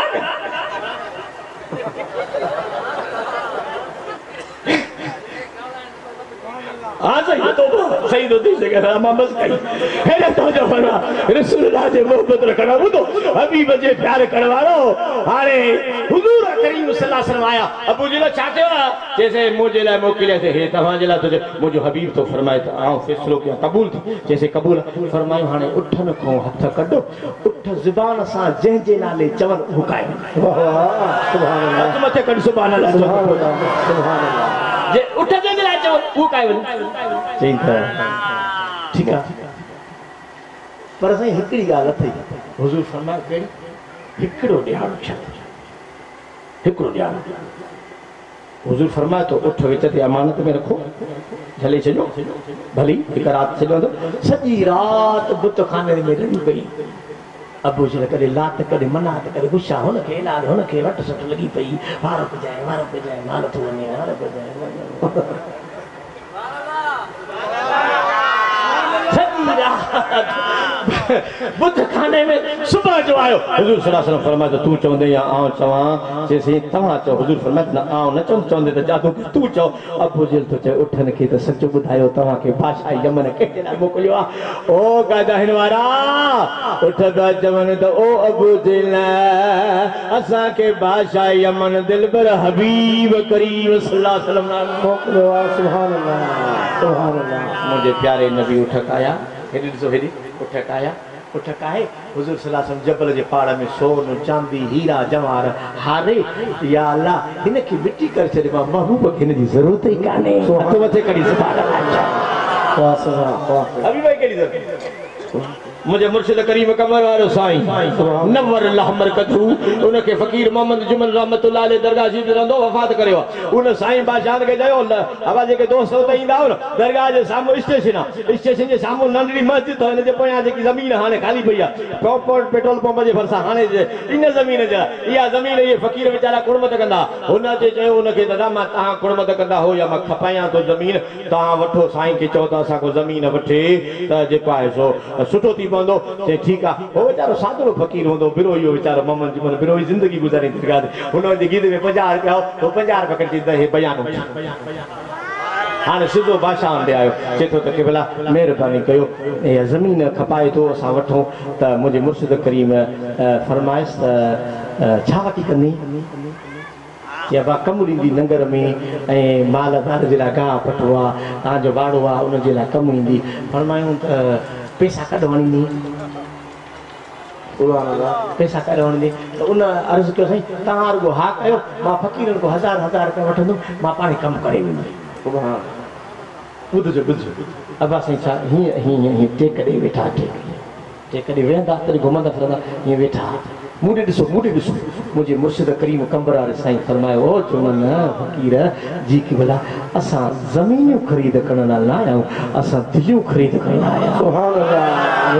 हाँ सही तो सही तो दिस जगह हम बस कहीं है तो जो फरमा रसूलुल्लाह जे मोहब्बत रखना वो तो हबीब जे प्यार करवारो हाने हुजूर करीम सल्लल्लाहु अलैहि वसल्लम आया अबू जी ने चाहते हो जैसे मुझे ला मोकिले थे हे तवा जला तुझे मुझो हबीब तो फरमाए तो आओ फैसलो किया कबूल थी जैसे कबूल फरमायो हाने उठन को हथ कढो उठ जुबान सा जे जे नाले चवन हुकाए वाह सुभान अल्लाह मथे कढ सुभान अल्लाह सुभान अल्लाह जे उठ जे जे लाए चवन हुकाए चिंता ठीक है पर सही हिकड़ी गाल थई हुजूर फरमाए केड़ी हिकड़ो ध्यान छत हिकड़ो ध्यान हुजूर फरमाए तो उठ विच ते अमानत में रखो झले छजो भली हिक रात छजो तो सजी रात बुत खाने में रही पई अबू जी करे लात करे मनात करे गुस्सा होन के लाल होन के वट सट लगी पई वार पे जाए वार पे जाए माल तो ने वार पे जाए बुद्ध खाने में सुबह जो आयो हुजूर सल्लल्लाहु अलैहि वसल्लम फरमाया तू चौंदे या आऊं चवा जैसे तवा चो हुजूर फरमाया न आऊं न चौं चौंदे त जादू तू चो अबू जल तो चे उठन के त सच बुधायो तवा के भाषा यमन के ना मोकलियो ओ गादहन वारा उठ द जवन त ओ अबू दिल असा के भाषा यमन दिलबर हबीब करीम सल्लल्लाहु अलैहि वसल्लम मोकलियो सुभान अल्लाह सुभान अल्लाह मुझे प्यारे नबी उठक आया हेडी सो हेडी उठक आया उठक आए हुजूर सल्लल्लाहु अलैहि वसल्लम जबल जे पाड़ में सोन चांदी हीरा जवाहर हारे या अल्लाह इनकी मिट्टी कर छे महबूब के इनकी जरूरत ही काने हथ मथे कड़ी सुभान अल्लाह वाह सुभान वाह अभी भाई केड़ी जरूरत मुझे मुर्शिद करीम कमर वारो साईं नवर अल्लाह मरकतू उनके फकीर मोहम्मद जुमन रहमतुल्लाह अलैहि दरगाह जी रहंदो वफात करियो उन साईं बादशाह के जयो हवा जे के दोस्त उते इंदा हो दरगाह जे सामो स्टेशन स्टेशन जे सामो नंढड़ी मस्जिद तो इन जे पोया जे की जमीन हाने खाली पई आ प्रॉपर पेट्रोल पंप जे भरसा हाने जे इन जमीन जा या जमीन ये फकीर बेचारा कुर्मत कंदा उन जे जयो उनके दादा मा ता कुर्मत कंदा हो या मा खपाया तो जमीन ता वठो साईं के चौथा सा को जमीन वठे त जे पाए सो सुठो थी बंदो ते ठीक आ ओ बेचारो सादो फकीर होंदो बिरोइयो बेचारो मोहम्मद जी मन बिरोई जिंदगी गुजारी दरगाह उनो जे गीत में पचास रुपया हो पचास रुपया कटी दे बयान हाने सिधो भाषा में आयो चेतो त के भला मेहरबानी कयो ए जमीन खपाए तो असा वठो त मुझे मुर्शिद करीम फरमाइश त छा वठी कंदी या बा कम ईंदी नंगर में ए माल दार जे ला गा पटवा आ जो बाड़ो आ उन जे ला कम ईंदी फरमायूं त पैसा कढवानी नहीं पैसा कढवानी तो उन अर्ज कयो सही तव्हां रुगो हा कयो मां फकीरन को हजार हजार रुपया वठंदुम मां पाण कम करे सुभान बुधजो बुधजो अबा सही छा हीअं हीअं हीअं टेक ॾेई वेठा टेक टेक ॾेई वेंदा तॾहिं घुमंदा फिरंदा हीअं वेठा मुझे ॾिसो मुझे ॾिसो मुझे मुर्शिद करीम कंबर वारे साईं फरमायो ओ चुमन फकीर जी की भला असां ज़मीनियूं ख़रीद करण लाइ न आहियूं असां दिलियूं ख़रीद करण लाइ आहियूं सुभान अल्लाह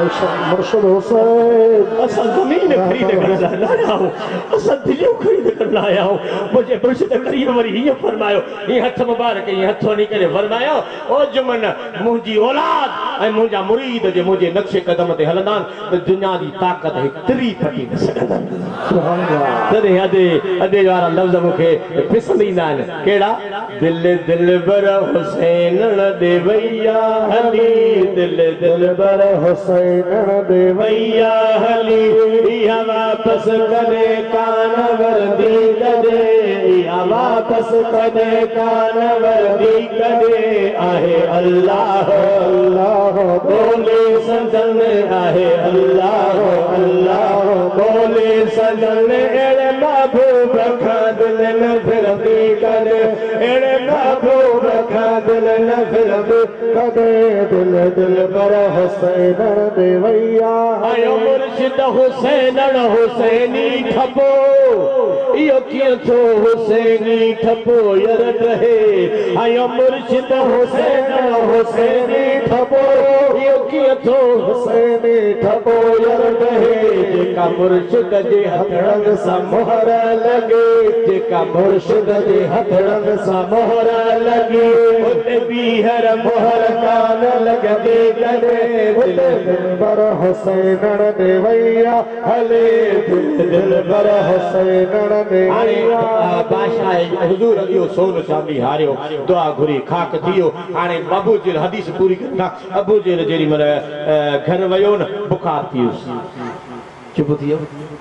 मुर्शिद हुसैन असा जमीन खरीद कर लाया हूं असा दिलियों खरीद कर लाया हूं मुझे मुर्शिद करीम वरी ये फरमायो ये हथ मुबारक ये हथो नहीं करे फरमायो ओ जुमन मुंजी औलाद ए मुंजा मुरीद जे मुझे नक्शे कदम ते हलंदान त दुनिया दी ताकत है त्री फटी न सकदन सुभान अल्लाह तदे अदे अदे वारा लफ्ज मुखे फिसलींदा न केड़ा दिल दिल बर हुसैन न देवैया हली दिल दिल बर हुसैन न देवैया हली या वापस करे कान वर्दी कदे या वापस करे कान वर्दी कदे आहे अल्लाह अल्लाह बोले सजन आहे अल्लाह अल्लाह बोले सजन एड़े महबूब खा दिल न फिरदी कदे एड़े महबूब खा दिल न फिरदी कदे दिल दिल बर हुसैन देवैया आयो मुर्शिद हुसैन हुसैनी ठपो यो कियो थो हुसैनी ठपो यर रहे आयो मुर्शिद हुसैन हुसैनी ठपो यो कियो थो हुसैनी ठपो यर रहे जेका मुर्शिद जे हथड़न सा मोहर लगे जेका मुर्शिद जे हथड़न सा मोहर लगी उते बीहर मोहर कान लगदे कदे दिल दिल बर हुसैन देवैया हले दिल दिल बर हुसैन देवैया बादशाह हुजूर इहो सोन चांदी हारियो दुआ घुरी खाक थियो हाणे बाबू जी हदीस पूरी करना अबू जी जेरी मर घर वयो न बुखार थियो चुप थियो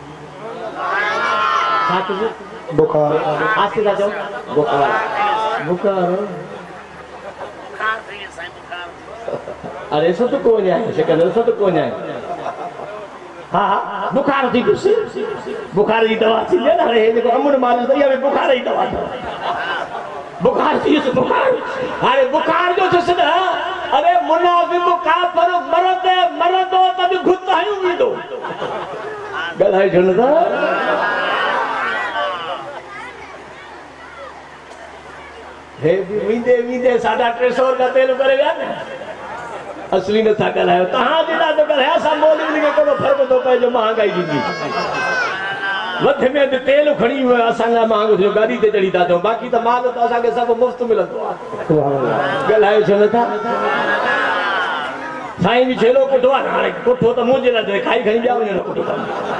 साथ बुखार आस्ते दा जाओ बुखार बुखार अरे सब तो कोई नहीं शिकंदर सब तो कोई नहीं हाँ हाँ बुखार थी कुछ बुखार की दवा थी लेना रहे देखो अमुन मालिश दरिया में बुखार की दवा बुखार थी उस बुखार अरे बुखार जो जिस ना अरे मुनाफिक काफिर मरद मरद हो तब घुटता ही उम्मीद हो गलाए झुलदा हे वींदे वींदे साढ़ा टे सौ का तेल करे गया ना असली न था गलायो तहां जेड़ा तो गलाया सा मोली के को फर्क तो पे जो महंगाई दी वध में ते तेल खणी असांगा मांग जो गाड़ी ते चढ़ी था तो बाकी तो माल तो असांगे सब मुफ्त मिलंदो सुभान अल्लाह गलायो छन था साईं भी छेलो कोठो हाणे कोठो तो मुंजे ला खाई खणी जाओ ने कोठो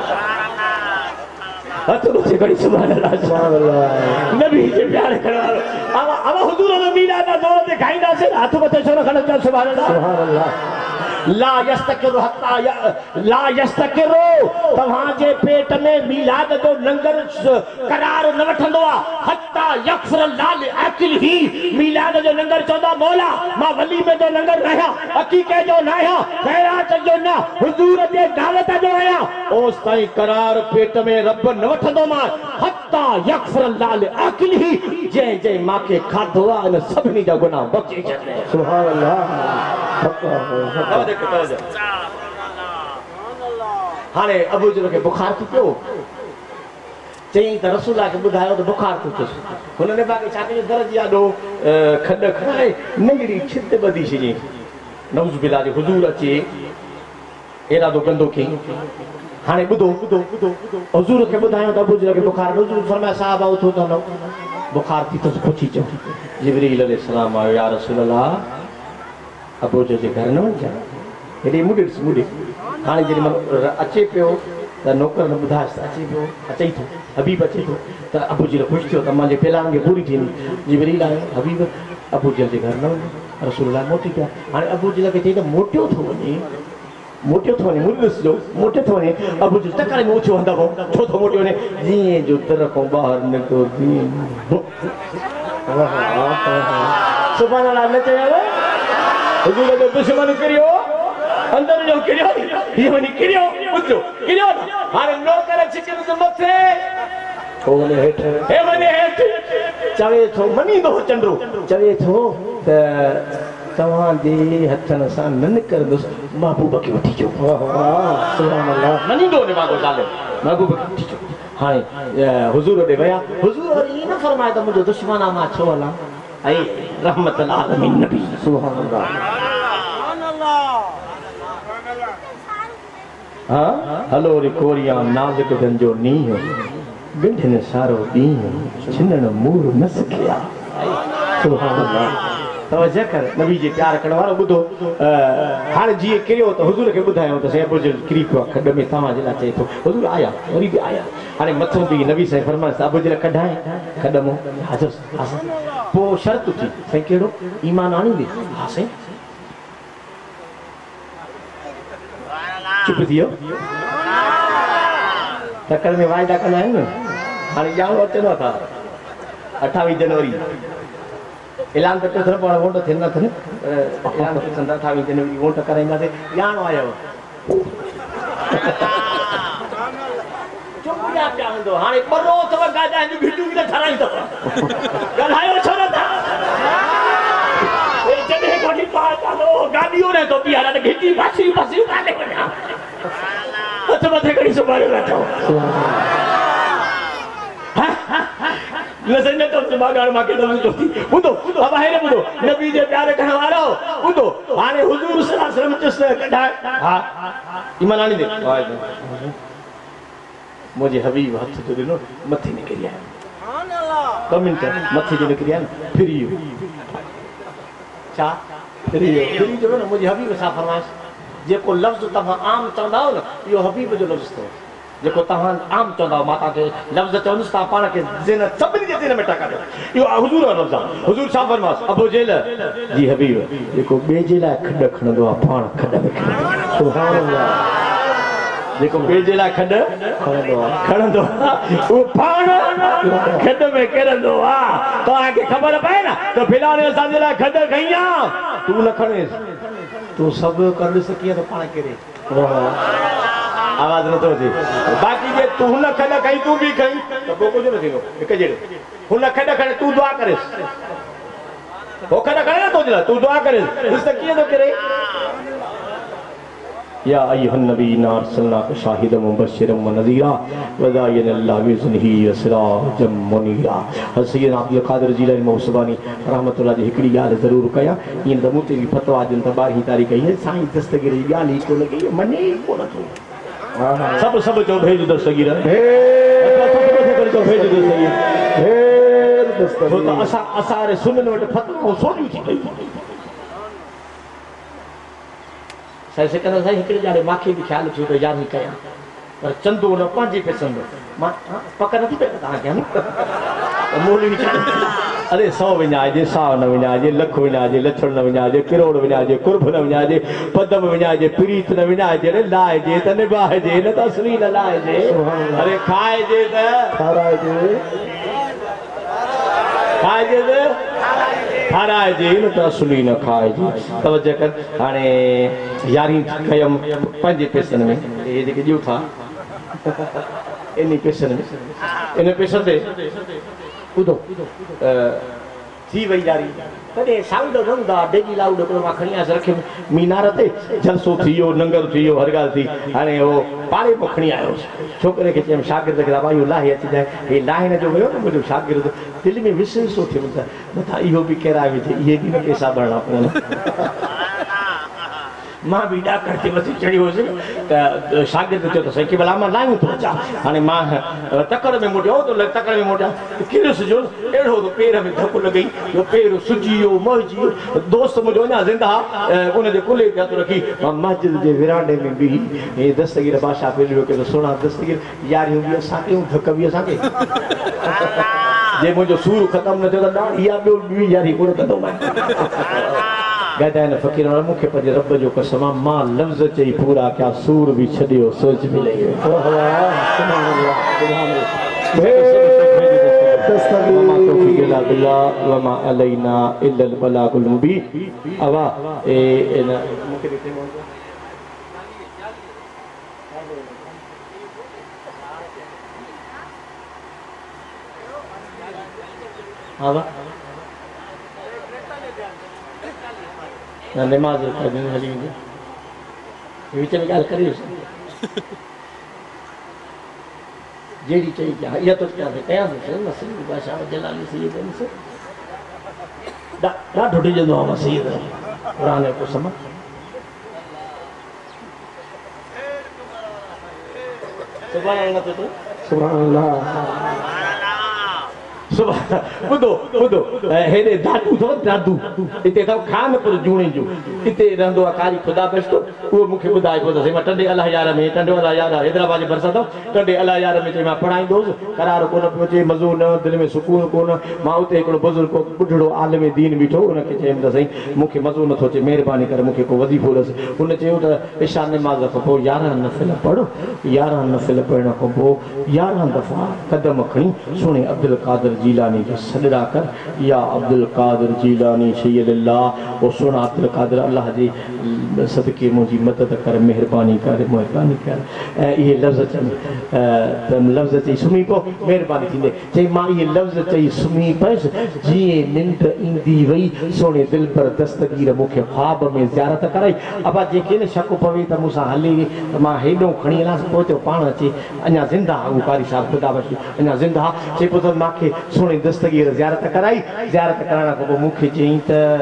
हथो से कड़ी सुभान अल्लाह सुभान अल्लाह नबी जे प्यार करो अब अब हुजूर ने मीरा दा दौर ते खाईंदा से हाथ मथे छोड़ खण सुभान अल्लाह सुभान अल्लाह ला यस्तकिरु हत्ता ला यस्तकिरु तव्हां जे पेट में मिलाद जो लंगर करार न वठंदो आ हत्ता यगफिर लाल अकिल ही मिलाद जो लंगर चोदा मौला मां वली में जो लंगर रहा हकीके जो ना है खैरात जो ना हुजूर जे दावत जो आया ओस ताई करार पेट में रब न वठंदो मां हत्ता यगफिर लाल अकिल ही जे जे मां के खाधो आ न सभनी जा गुनाह बख्शे छे सुभान अल्लाह हाणे अबू जो के बुखार थी पियो चई त रसूला के बुधायो तो बुखार थो थियसि हुनने बाकी छा कयो दर्द यादो खंड खाए नंगड़ी छित बदी छे नौज बिला जे हुजूर अचे एरा तो गंदो के हाणे बुधो बुधो बुधो हुजूर के बुधायो त अबू जो के बुखार हुजूर फरमाया साहब आओ थो त बुखार थी तो पुछी चो जिब्रील अलैहि सलाम आयो या रसूल अल्लाह अबू जो जे घर न वञा हेॾी मुॾिस मुॾी हाणे जेॾी महिल अचे पियो त नौकर न ॿुधायसि अचे पियो अचई थो हबीब अचे थो त अबू जी ख़ुशि थियो त मुंहिंजे प्लान खे पूरी थींदी जिब्रील आयो हबीब अबू जी जे घर न वञे रसूल मोटी पिया हाणे अबू जी खे चई त मोटियो थो वञे मोटियो थो वञे मुॾिस जो मोटियो थो वञे अबू जी टकरे में उछो हंदा पोइ छो थो मोटियो वञे जीअं जो दर खां ॿाहिरि निकितो जीअं सुभाणे अलाह न चयो हुजूर जो दुश्मन किरियो अंदर जो किरियो ये वनी किरियो उजो किरियो हाणे नौकर छिकन से मथे ओने हेठ हे वने हेठ चवे थो मनी दो चंद्रो चवे थो त तवां दे हथन सा न निकरदुस महबूब के वठी जो वाह सुभान अल्लाह मनी दो ने मागो डाले महबूब के वठी जो हाणे हुजूर दे वया हुजूर ई न फरमाए त मुजो दुश्मन मा छो हला आई रहमत आलमीन नबी सुभान अल्लाह सुभान अल्लाह हाँ हलो रे कोरिया नाज़ुक गंजो नीह बिंढन सारो दीन छिनन मूर न सकिया सुभान अल्लाह तवज्जो कर नबी जे प्यार करण वारो ॿुधो हाणे जीअं किरियो त हुज़ूर खे ॿुधायो त सैबुर जो किरी पियो आहे खॾ में तव्हां जे लाइ चए थो हुज़ूर आया वरी बि आया हाणे मथां बि नबी साईं फरमाए अबू जे लाइ कढाए खॾ मां हाज़िर हाज़िर पोइ शर्त थी साईं कहिड़ो ईमान आणींदे हा साईं चुप थी वियो तकड़ में वाइदा कंदा आहिनि न हाणे ॼाणो अचनि था अठावीह जनवरी ऐलान त थियणो पाण वोट थियनि न थियनि ऐलान थियनि अठावीह जनवरी वोट कराईंदासीं ॼाणो आयो चुप पिया पिया हूंदो हाणे ॿरो अथव गाॾा भिटियूं बि न ठारायूं अथव ॻाल्हायो छो नथा जॾहिं गाॾी पार कालो गाॾियूं न थो बीहार घिटी फासियूं फासियूं काॾे वञा हथ मथे खणी सुभाणे वेठो नज़र न तो मागाड़ मां के दम जो ॿुधो अब आहे ॿुधो नबी जे प्यार करण वारो ॿुधो हाणे हुजूर सल्लल्लाहु अलैहि वसल्लम चस कढाए हा ईमान आनी दे मुझे हबीब हथ जो दिनो मथे निकरी आया सुभान अल्लाह ॿ मिंट मथे जो निकरी आया फिर यो छा फिर यो फिर जो न मुझे हबीब सा फरमाइश जेको लफ्ज़ तव्हां आम चवंदा हो न इहो हबीब जो लफ्ज़ अथव जेको तव्हां आम चवंदा मां तव्हांखे लफ़्ज़ चवंदुसि तव्हां पाण खे ज़हन सभिनी जे ज़हन में टकायो इहो हुज़ूर जो लफ़्ज़ आहे हुज़ूर छा फरमास अबू जेल जी हबीब जेको ॿिए जे लाइ खॾ खणंदो आहे पाण खॾ में सुभान अल्लाह जेको ॿिए जे लाइ खॾ खणंदो आहे खणंदो उहो पाण खॾ में किरंदो आहे तव्हांखे ख़बर पए न त फिलहाल असांजे लाइ खॾ खई आहे तूं न खणेसि तूं सभु कंदुसि कीअं त पाण किरे आवाज़ नथो अचे बाक़ी जे तूं हुन खॾ खई तूं बि खई त पोइ कुझु न थींदो हिकु जहिड़ो हुन खॾ खणे तूं दुआ करेसि पोइ खॾ खणे न तुंहिंजे लाइ तूं दुआ करेसि ॾिस त कीअं थो किरे या अय्युहन नबी अरसलनाक शाहिदम मुबश्शिरम व नज़ीरा व दाइयन अल्लाह बिइज़्निही व सिराजम मुनीरा सैयदना अब्दुल क़ादिर जीलानी मौसबानी रहमतुल्लाह जी हिकड़ी ॻाल्हि ज़रूर कया ईअं त मूं ते बि फतवा ॾियनि त ॿारहीं तारीख़ हीअ साईं दस्तगीर जी ॻाल्हि ई कोन कई मने ई कोन थो सभु सभु चओ भेज दस्तगीर चओ भेज दस्तगीर छो त असां असां हाणे सुननि वटि फतवाऊं सोनियूं थी पयूं साईं सिकंदर साईं हिकिड़े ॼाणे मूंखे बि ख़्यालु थियो त यादि कयां पर चंदो न पंहिंजी पैसनि मां पक नथी पए तव्हांखे मोली अरे सौ विञाइजे साव न विञाइजे लख विञाइजे लछण न विञाइजे किरोड़ विञाइजे कुर्ब न विञाइजे पदम विञाइजे प्रीत न विञाइजे रे लाइजे त निभाइजे न त असली न लाइजे अरे खाइजे त खाराइजे खाइजे त खाराइजे न त असली न खाइजे तवज्जो कर हाणे यारी कयमि पंहिंजे पैसनि में इहे जेके ॾियूं था इन पैसनि में इन पैसनि ते ॿुधो थी वई यारी कॾहिं साउंड न हूंदा डेगी लाउड हिकिड़ो मां खणी आयुसि रखियुमि मीनार ते जलसो थी वियो नंगर थी वियो हर ॻाल्हि थी हाणे उहो पाड़े पोइ खणी आयोसि छोकिरे खे चयमि शागिर्द खे भाई इहो लाहे अचिजांइ हे लाहे न जो वियो न मुंहिंजो शागिर्द दिलि में विश्वास थो थिए त मथां इहो बि किराए विझे इहे बि न पैसा भरणा पवनि मां बि ॾाकड़ ते मथे चढ़ी हुयुसि त शागिर्द चयो त साईं की भला मां लायूं थो अचां हाणे मां तकड़ में मोटियो त तकड़ में मोटिया किरियुसि जो अहिड़ो त पेर में धकु लॻई जो पेर सुजी वियो महजी वियो दोस्त मुंहिंजो अञा ज़िंदा उनजे कुल्हे ते हथु रखी मां मस्जिद जे विरांडे में बि हे दस्तगीर बादशाह पेलियो पियो त सुहिणा दस्तगीर यारी हूंदी असां कयूं धक बि असांखे जे मुंहिंजो सूर ख़तमु न थियो त इहा ॿियो ॿी यारी कोन कंदोमांइ गदाइन फ़कीर मूंखे पंहिंजे रब जो कसम मां लफ़्ज़ चई पूरा क्या सूर भी छॾियो सोच भी लही नमाज हली वेंदी विच में ॻाल्हि करे जहिड़ी चई कया इहा त कयां बादशाह जलाली सईद ॾाढो डिॼंदो आहे मां सईद क़ुर जो कसम सुभान अल्लाह तो सुभान अल्लाह सुभान ॿुधो ॿुधो हेॾे दादू अथव दादू हिते अथव खानपुर जूणे जो हिते रहंदो आहे कारी ख़ुदा बेश्तो उहो मूंखे ॿुधाए पियो त मां टंडे अलाह यार में टंडो अलाह यार हैदराबाद जे भरिसां अथव टंडे अलाह यार में चई मां पढ़ाईंदुसि करार कोन पियो अचे मज़ो न दिलि में सुकून कोन मां उते हिकिड़ो बुज़ुर्ग ॿुढड़ो आलिम दीन बीठो उनखे चयुमि त साईं मूंखे मज़ो नथो अचे महिरबानी करे मूंखे को वज़ीफ़ो ॾियसि हुन चयो त इशा नमाज़ खां पोइ यारहं नफ़िल पढ़ो यारहं नफ़िल पढ़ण खां पोइ यारहं दफ़ा कदम खणी सुहिणे अब्दुल कादिर जीलानी जो सजदा कर या अब्दुल कादिर जीलानी सैयद अल्लाह ओ सुहिणा अब्दुल कादिर अल्लाह जी सदके मुंहिंजी मदद कर महिरबानी कर महिरबानी कर ऐं इहे लफ़्ज़ चई त लफ़्ज़ चई सुम्ही पओ महिरबानी थींदे चई मां इहे लफ़्ज़ चई सुम्ही पयुसि जीअं निंड ईंदी वई सोने दिलि पर दस्तगीर मूंखे ख्वाब में ज़ियारत कराई अबा जेके न शक पवे त मूंसां हले त मां हेॾो खणी हलांसि पोइ चयो पाण अचे अञा ज़िंदा उहो कारी साहिबु ख़ुदा बख़्शी अञा ज़िंदा चई पोइ त मूंखे सोने दस्तगीर ज़ियारत कराई ज़ियारत करण खां पोइ मूंखे चयईं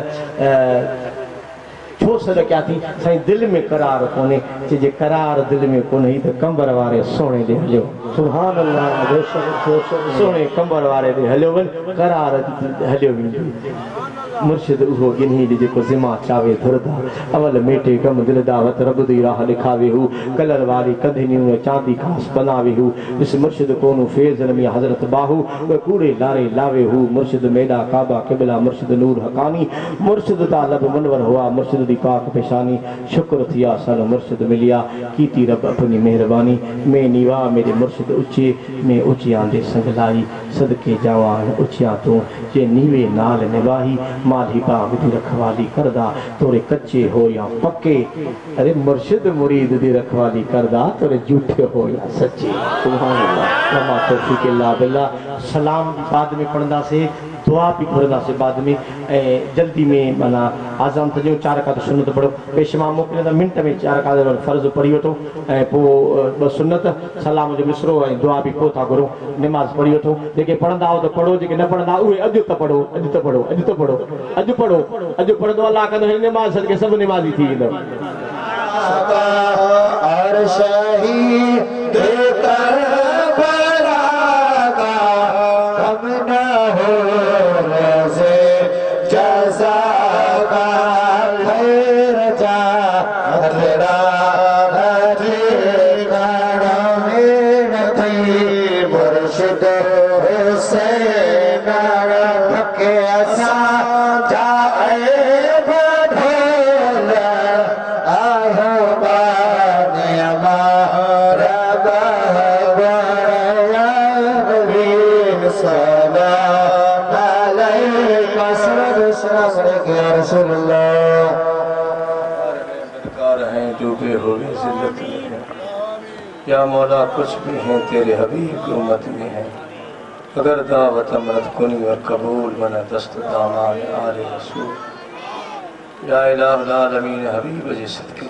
त छो सॾ कया थी साईं दिलि में करार कोन्हे चइजे करार दिलि में कोन्हे त कंबर वारे सोणे ॾे हलियो सुभान अल्लाह सोणे कंबर वारे ॾे हलियो वञ करार हलियो वेंदो मुर्शिद उहो गिन्ही ॾे जेको ज़िमा चावे धुरदा अवल मेटे कम दिल दावत रब दी राह ॾेखावे हू कलर वारी कंधिनियूं चांदी खास बनावे हू ॾिस मुर्शिद कोन फेज़ में हज़रत बाहू उहे कूड़े लारे लावे हू मुर्शिद मेडा काबा क़िबला मुर्शिद नूर हकानी मुर्शिद ता लब मनवर हुआ मुर्शिद दी पाक पेशानी शुक्र थिया सन मुर्शिद मिलिया कीती रब अपनी मेहरबानी में नीवा मेरे मुर्शिद ऊंचे में ऊंचियां दे संगलाई सदके जवान ऊंचियां तू जे नीवे नाल निवाही माली बाग दी रखवाली करदा तोरे कच्चे हो या पक्के अरे मुर्शिद मुरीद दी रखवाली करदा तोरे झूठे हो या सच्चे सुभान अल्लाह नमा तौफीक अल्लाह बिल्लाह सलाम बाद में पढ़दा से दुआ भी पढ़दा से बाद में ए जल्दी में माना आज़ान तजो चार का सुन्नत पढ़ो पेशमा मोकले त मिनट में चार का फर्ज पढ़ी वठो ए पो ब सुन्नत सलाम जो मिसरो ए दुआ भी को था करो नमाज पढ़ी वठो जेके पढ़ंदा हो तो पढ़ो जेके न पढ़ंदा उहे अॼु त पढ़ो अॼु त पढ़ो अॼु त पढ़ो अॼु पढ़ो अॼु पढ़ंदो अल्लाह कंदो हिन नमाज सदके सब नमाज़ी थी वेंदो और शहीद करबलागा कम न हो रज़े जज़ा का खैर जा अल्लाह हरी गाना में थी मुर्शिद हुसैन के असा जाए या मौला कुछ भी हैं तेरे हबीब की उम्मत में है अगर दावत अमरत कुनी और कबूल बना दस्त दामान आले रसूल या इलाहुल आलमीन हबीब जी सदके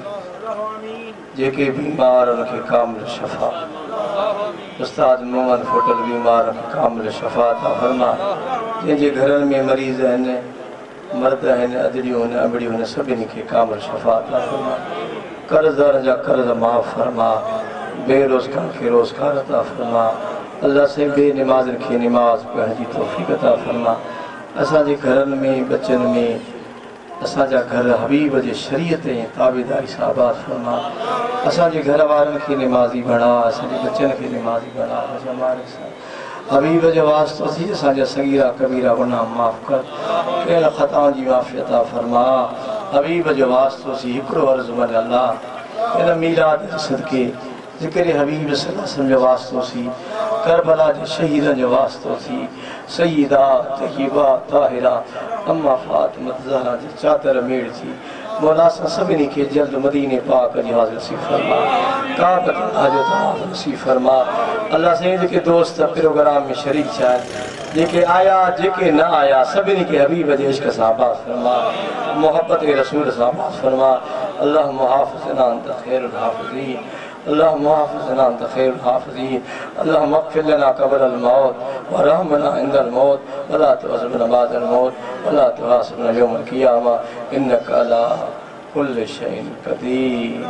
जेके बीमार उनके कामिल शफा उस्ताद मोहम्मद फोटल बीमार उनके कामिल शफा ता फरमा जंहिंजे घरनि में मरीज़ आहिनि मर्द आहिनि अदड़ियूं आहिनि अबड़ियूं आहिनि सभिनी खे कामिल शफा ता फरमा कर्ज़दार जा कर्ज़ माफ़ फरमा बेरोज़गार खे रोज़गार अता फरमा अल्लाह से बेनमाज़नि खे नमाज़ पढ़ण जी तौफ़ीक़ अता फरमा असांजे घरनि में बच्चनि में असांजा घर हबीब जे शरीयत ऐं ताबेदारी सां आबाद फरमा असांजे घर वारनि खे नमाज़ी बणा असांजे बच्चनि खे नमाज़ी बणा जमाने सां हबीब जो वास्तो थी असांजा सगीरा कबीरा गुनाह माफ़ कर कहिड़ा ख़ताउनि जी माफ़ी अता फरमा हबीब जो वास्तो थी हिकिड़ो अर्ज़ु मन अल्लाह इन मीलाद जे सदके ज़िक्र हबीब सल्लल्लाहु अलैहि वसल्लम जो वास्तो थी करबला जे शहीदनि जो वास्तो थी सईदा तय्यबा ताहिरा अम्मा फातिमा ज़हरा जी चादर मेड़ थी मौला सां सभिनी खे जल्द मदीने पाक जी हाज़िर नसीब फरमा काबत जो तवाफ़ नसीब फरमा अल्लाह से जेके दोस्त प्रोग्राम में शरीक थिया जेके आया जेके न आया सभिनी खे हबीब जे इश्क सां आबाद फरमा मोहब्बत के रसूल सां आबाद फरमा अल्लाह मुहाफ़िज़ना अंत खैरुल हाफ़िज़ीन अल्लाह मुहाफ़िज़ना अंत खैरुल हाफ़िज़ीन अल्लाह मग़फ़िर लना क़ब्ल अल मौत व रहमना इंदल मौत वला तुअज़िबना बअदल मौत वला तुहासिबना यौमल क़ियामा इन्नका अला कुल्लि शैइन क़दीर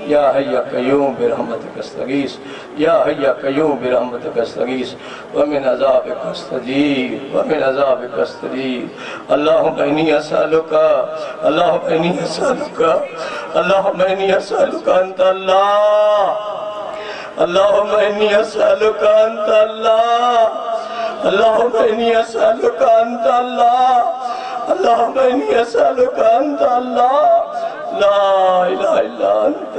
या हय्या क़य्यूम बिरहमतिक अस्तगीस या हय्या क़य्यूम बिरहमतिक अस्तगीस व मिन अज़ाबिक अस्तजीब व मिन अज़ाबिक अस्तजीब अल्लाहुम्मा इन्नी असअलुका अल्लाहुम्मा इन्नी असअलुका अल्लाहुम्मा इन्नी असअलुका अंत अल्लाह अल्लाहुम्मा इन्नी असअलुका अंत अल्लाह अल्लाहुम्मा इन्नी असअलुका अंत अल्लाह अल्लाहुम्मा इन्नी असअलुका अंत अल्लाह ला इलाहा इल्ला अंत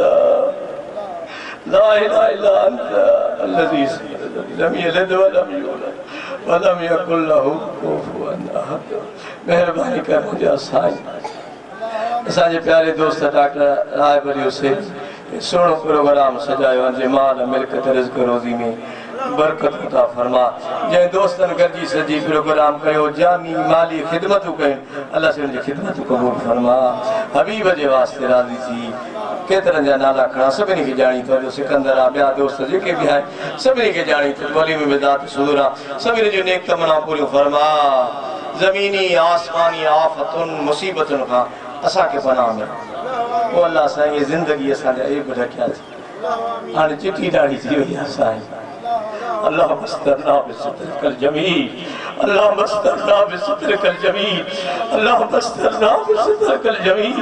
ला इलाहा इल्ला अंत अल्लज़ी लम यलिद व लम यूलद व लम यकुल लहू कुफुवन अहद। मेहरबानी कर मुझे साईं असांजे प्यारे दोस्त डॉक्टर राय बरी हुसैन सुहिणो प्रोग्राम सजायो आहे माल मिल्कत रिज़्क़ रोज़ी में बरकत अता फरमा जंहिं दोस्तनि गॾिजी सॼी प्रोग्राम कयो जामी माली ख़िदमतूं कयूं अल्लाह से उनजी ख़िदमत क़बूल फरमा हबीब जे वास्ते राज़ी थी केतिरनि जा नाला खणा सभिनी खे ॼाणी थो सिकंदर आहे ॿिया दोस्त जेके बि आहिनि सभिनी खे ॼाणी थो वली में बिदात सुदूर आहे सभिनी जूं नेक तमन्ना पूरियूं फरमा ज़मीनी आसमानी आफ़तुनि मुसीबतुनि खां असांखे पनाह में पोइ अल्लाह साईं ज़िंदगी असांजा ऐब ढकिया थी हाणे चिठी ॾाढी थी वई आहे साईं अल्लाह मस्तरना बिसित्रकल जमील अल्लाह मस्तरना बिसित्रकल जमील अल्लाह मस्तरना बिसित्रकल जमील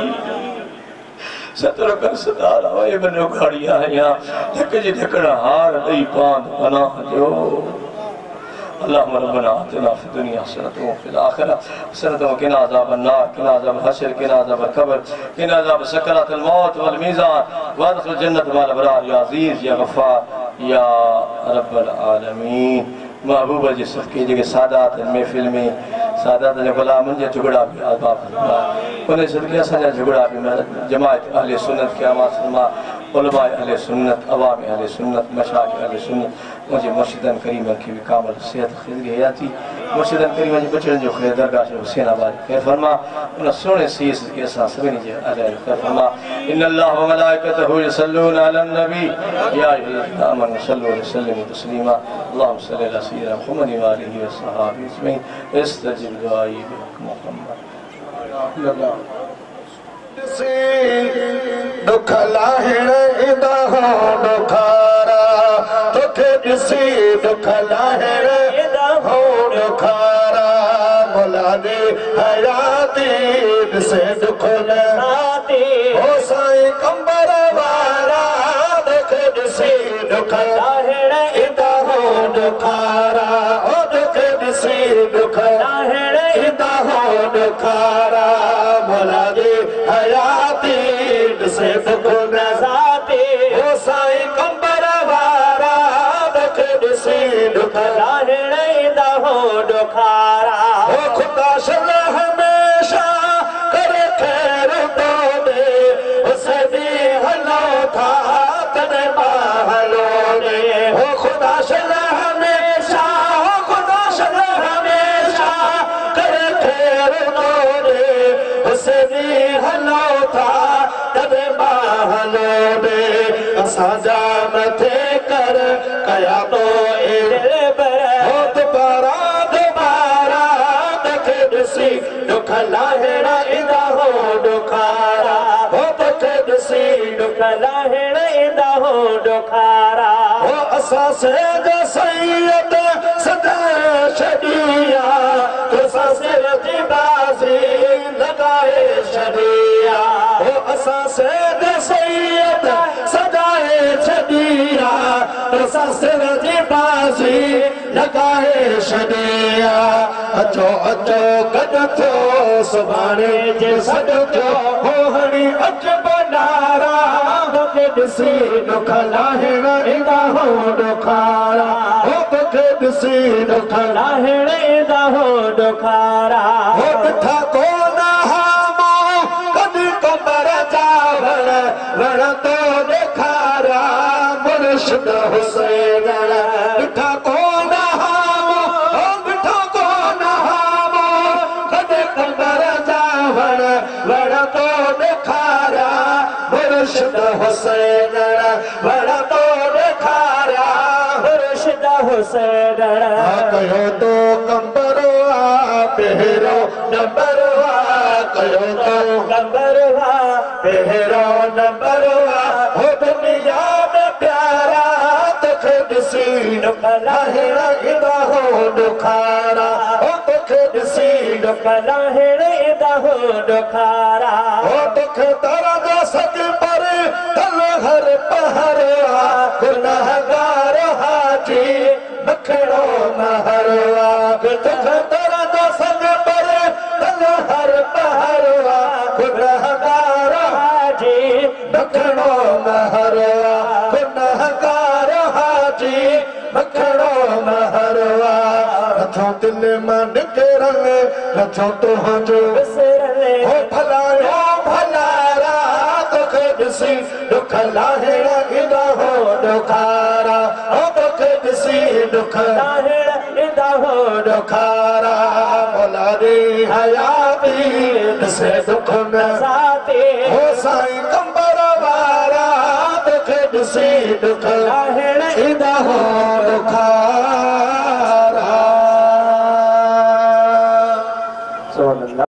सतर कर सदार आए बनो गाड़िया है यहाँ ढक जी ढकड़ा हार दई पान पनाह जो अल्लाहुम्मा रब्बना आतिना फिद दुनिया हसनतन व फिल आखिरह हसनतन व किना अज़ाबन नार किना अज़ाब हश्र किना अज़ाब क़ब्र किना अज़ाब सकरातुल मौत वल मीज़ान व अदखिल जन्नत मअल अबरार या अज़ीज़ या गफ़्फ़ार या रब्बल आलमीन। महबूब जे सदके जेके सादात महफ़िल में सादात जे ग़ुलामनि जा झुगड़ा बि आबाद उन सदके असांजा झुगड़ा बि जमायत अहले सुन्नत क़यामत फरमा उलमा अहले सुन्नत अवाम अहले सुन्नत मशाइख़ अहले सुन्नत मुझे मुर्शिदन करीमन की भी कामल सेहत खिदरी हयाती मुर्शिदन करीमन जी बचड़न जो ख़ैर दरगाह जो हुसैन आबाद ख़ैर फरमा उन सोने सीस के असां सभिनी जे अलाए ख़ैर फरमा इन्नल्लाह व मलाइकतहु युसल्लूना अलन नबी या अय्युहल्लज़ीना आमनू सल्लू अलैहि व सल्लिमू तस्लीमा अल्लाहुम्मा सल्लि अला सय्यिदिना मुहम्मद व आलिहि व सहाबिहि अजमईन इस्तजिब दुआई मुहम्मद दुख लाहिण इंदा हो दुखारा तोखे ॾिसी दुख लाहिण इंदा हो दुखारा मौला दे हयाती ॾिसे दुख लहाती हो साईं कंबर वारा तोखे ॾिसी दुख लाहिण इंदा हो दुखारा हो तोखे ॾिसी दुख लाहिण इंदा हो दुखारा मौला दे हयाती ॾिसे दुख नज़ाती हो साईं कंबर वारा तोखे ॾिसी दुख लाहिण ईंदा हो दुखारा हो खुदा शल हमेशा करे खैर तो दे हुसैनी हलो था तने हलो दे हो खुदा शल हमेशा हो खुदा शल हमेशा करे खैर तो दे हुसैनी हलो था साजा मथे कर कया तो एड़े बर हो दोबारा दोबारा तोखे ॾिसी दुख लाहिण ईंदा हो दुखारा हो तोखे ॾिसी दुख लाहिण ईंदा हो दुखारा हो असां सैयद सैयद सदा छॾिया तोसां सिर जी बाज़ी लॻाए छॾिया हो असां सैयद सैयद सदाए छॾिया तोसां सिर जी बाज़ी लॻाए छॾिया अचो अचो गॾु थियो सुभाणे जे सॾु थियो हो हणी अच बनारा तोखे ॾिसी दुख लाहिण ईंदा हो दुखारा हो तोखे ॾिसी दुख लाहिण ईंदा हो दुखारा हो ॾिठा कोन हामो कॾहिं कबर जा वण वण तो ॾेखारा मुर्शिद हुसैन ॾिठा कोन हामो हो ॾिठा कोन हामो कॾहिं कबर जा वण वण तो ॾेखारा मुर्शिद हुसैन वण तो ॾेखारा मुर्शिद हुसैन कयो तो कंबरो पहिरो नंबर कयो तो कंबरो पहिरो नंबर हो दुनिया में प्यारा तोखे ॾिसी दुख लाहिण ईंदा हो ॾुखारा हो तोखे ॾिसी दुख लाहिण ईंदा हो ॾुखारा हो तोखे दर जा सज पर तल हर पहरवा गुनाहगार हाजी बखड़ो महरवा तोखे दर जा सज पर तल हर पहरवा गुनाहगार हाजी बखड़ो महरवा गुनाहगार हाजी बखड़ो महरवा नथो दिल मां निकिरन नथो तुंहिंजो विसरन हो भलायो भलारा तोखे ॾिसी दुख लाहिण ईंदा हो ॾुखारा हो तोखे ॾिसी दुख लाहिण ईंदा हो ॾुखारा मौला रे हयाती ॾिसे दुख न साथे हो साईं कंबर वारा तोखे ॾिसी दुख लाहिण ईंदा हो ॾुखारा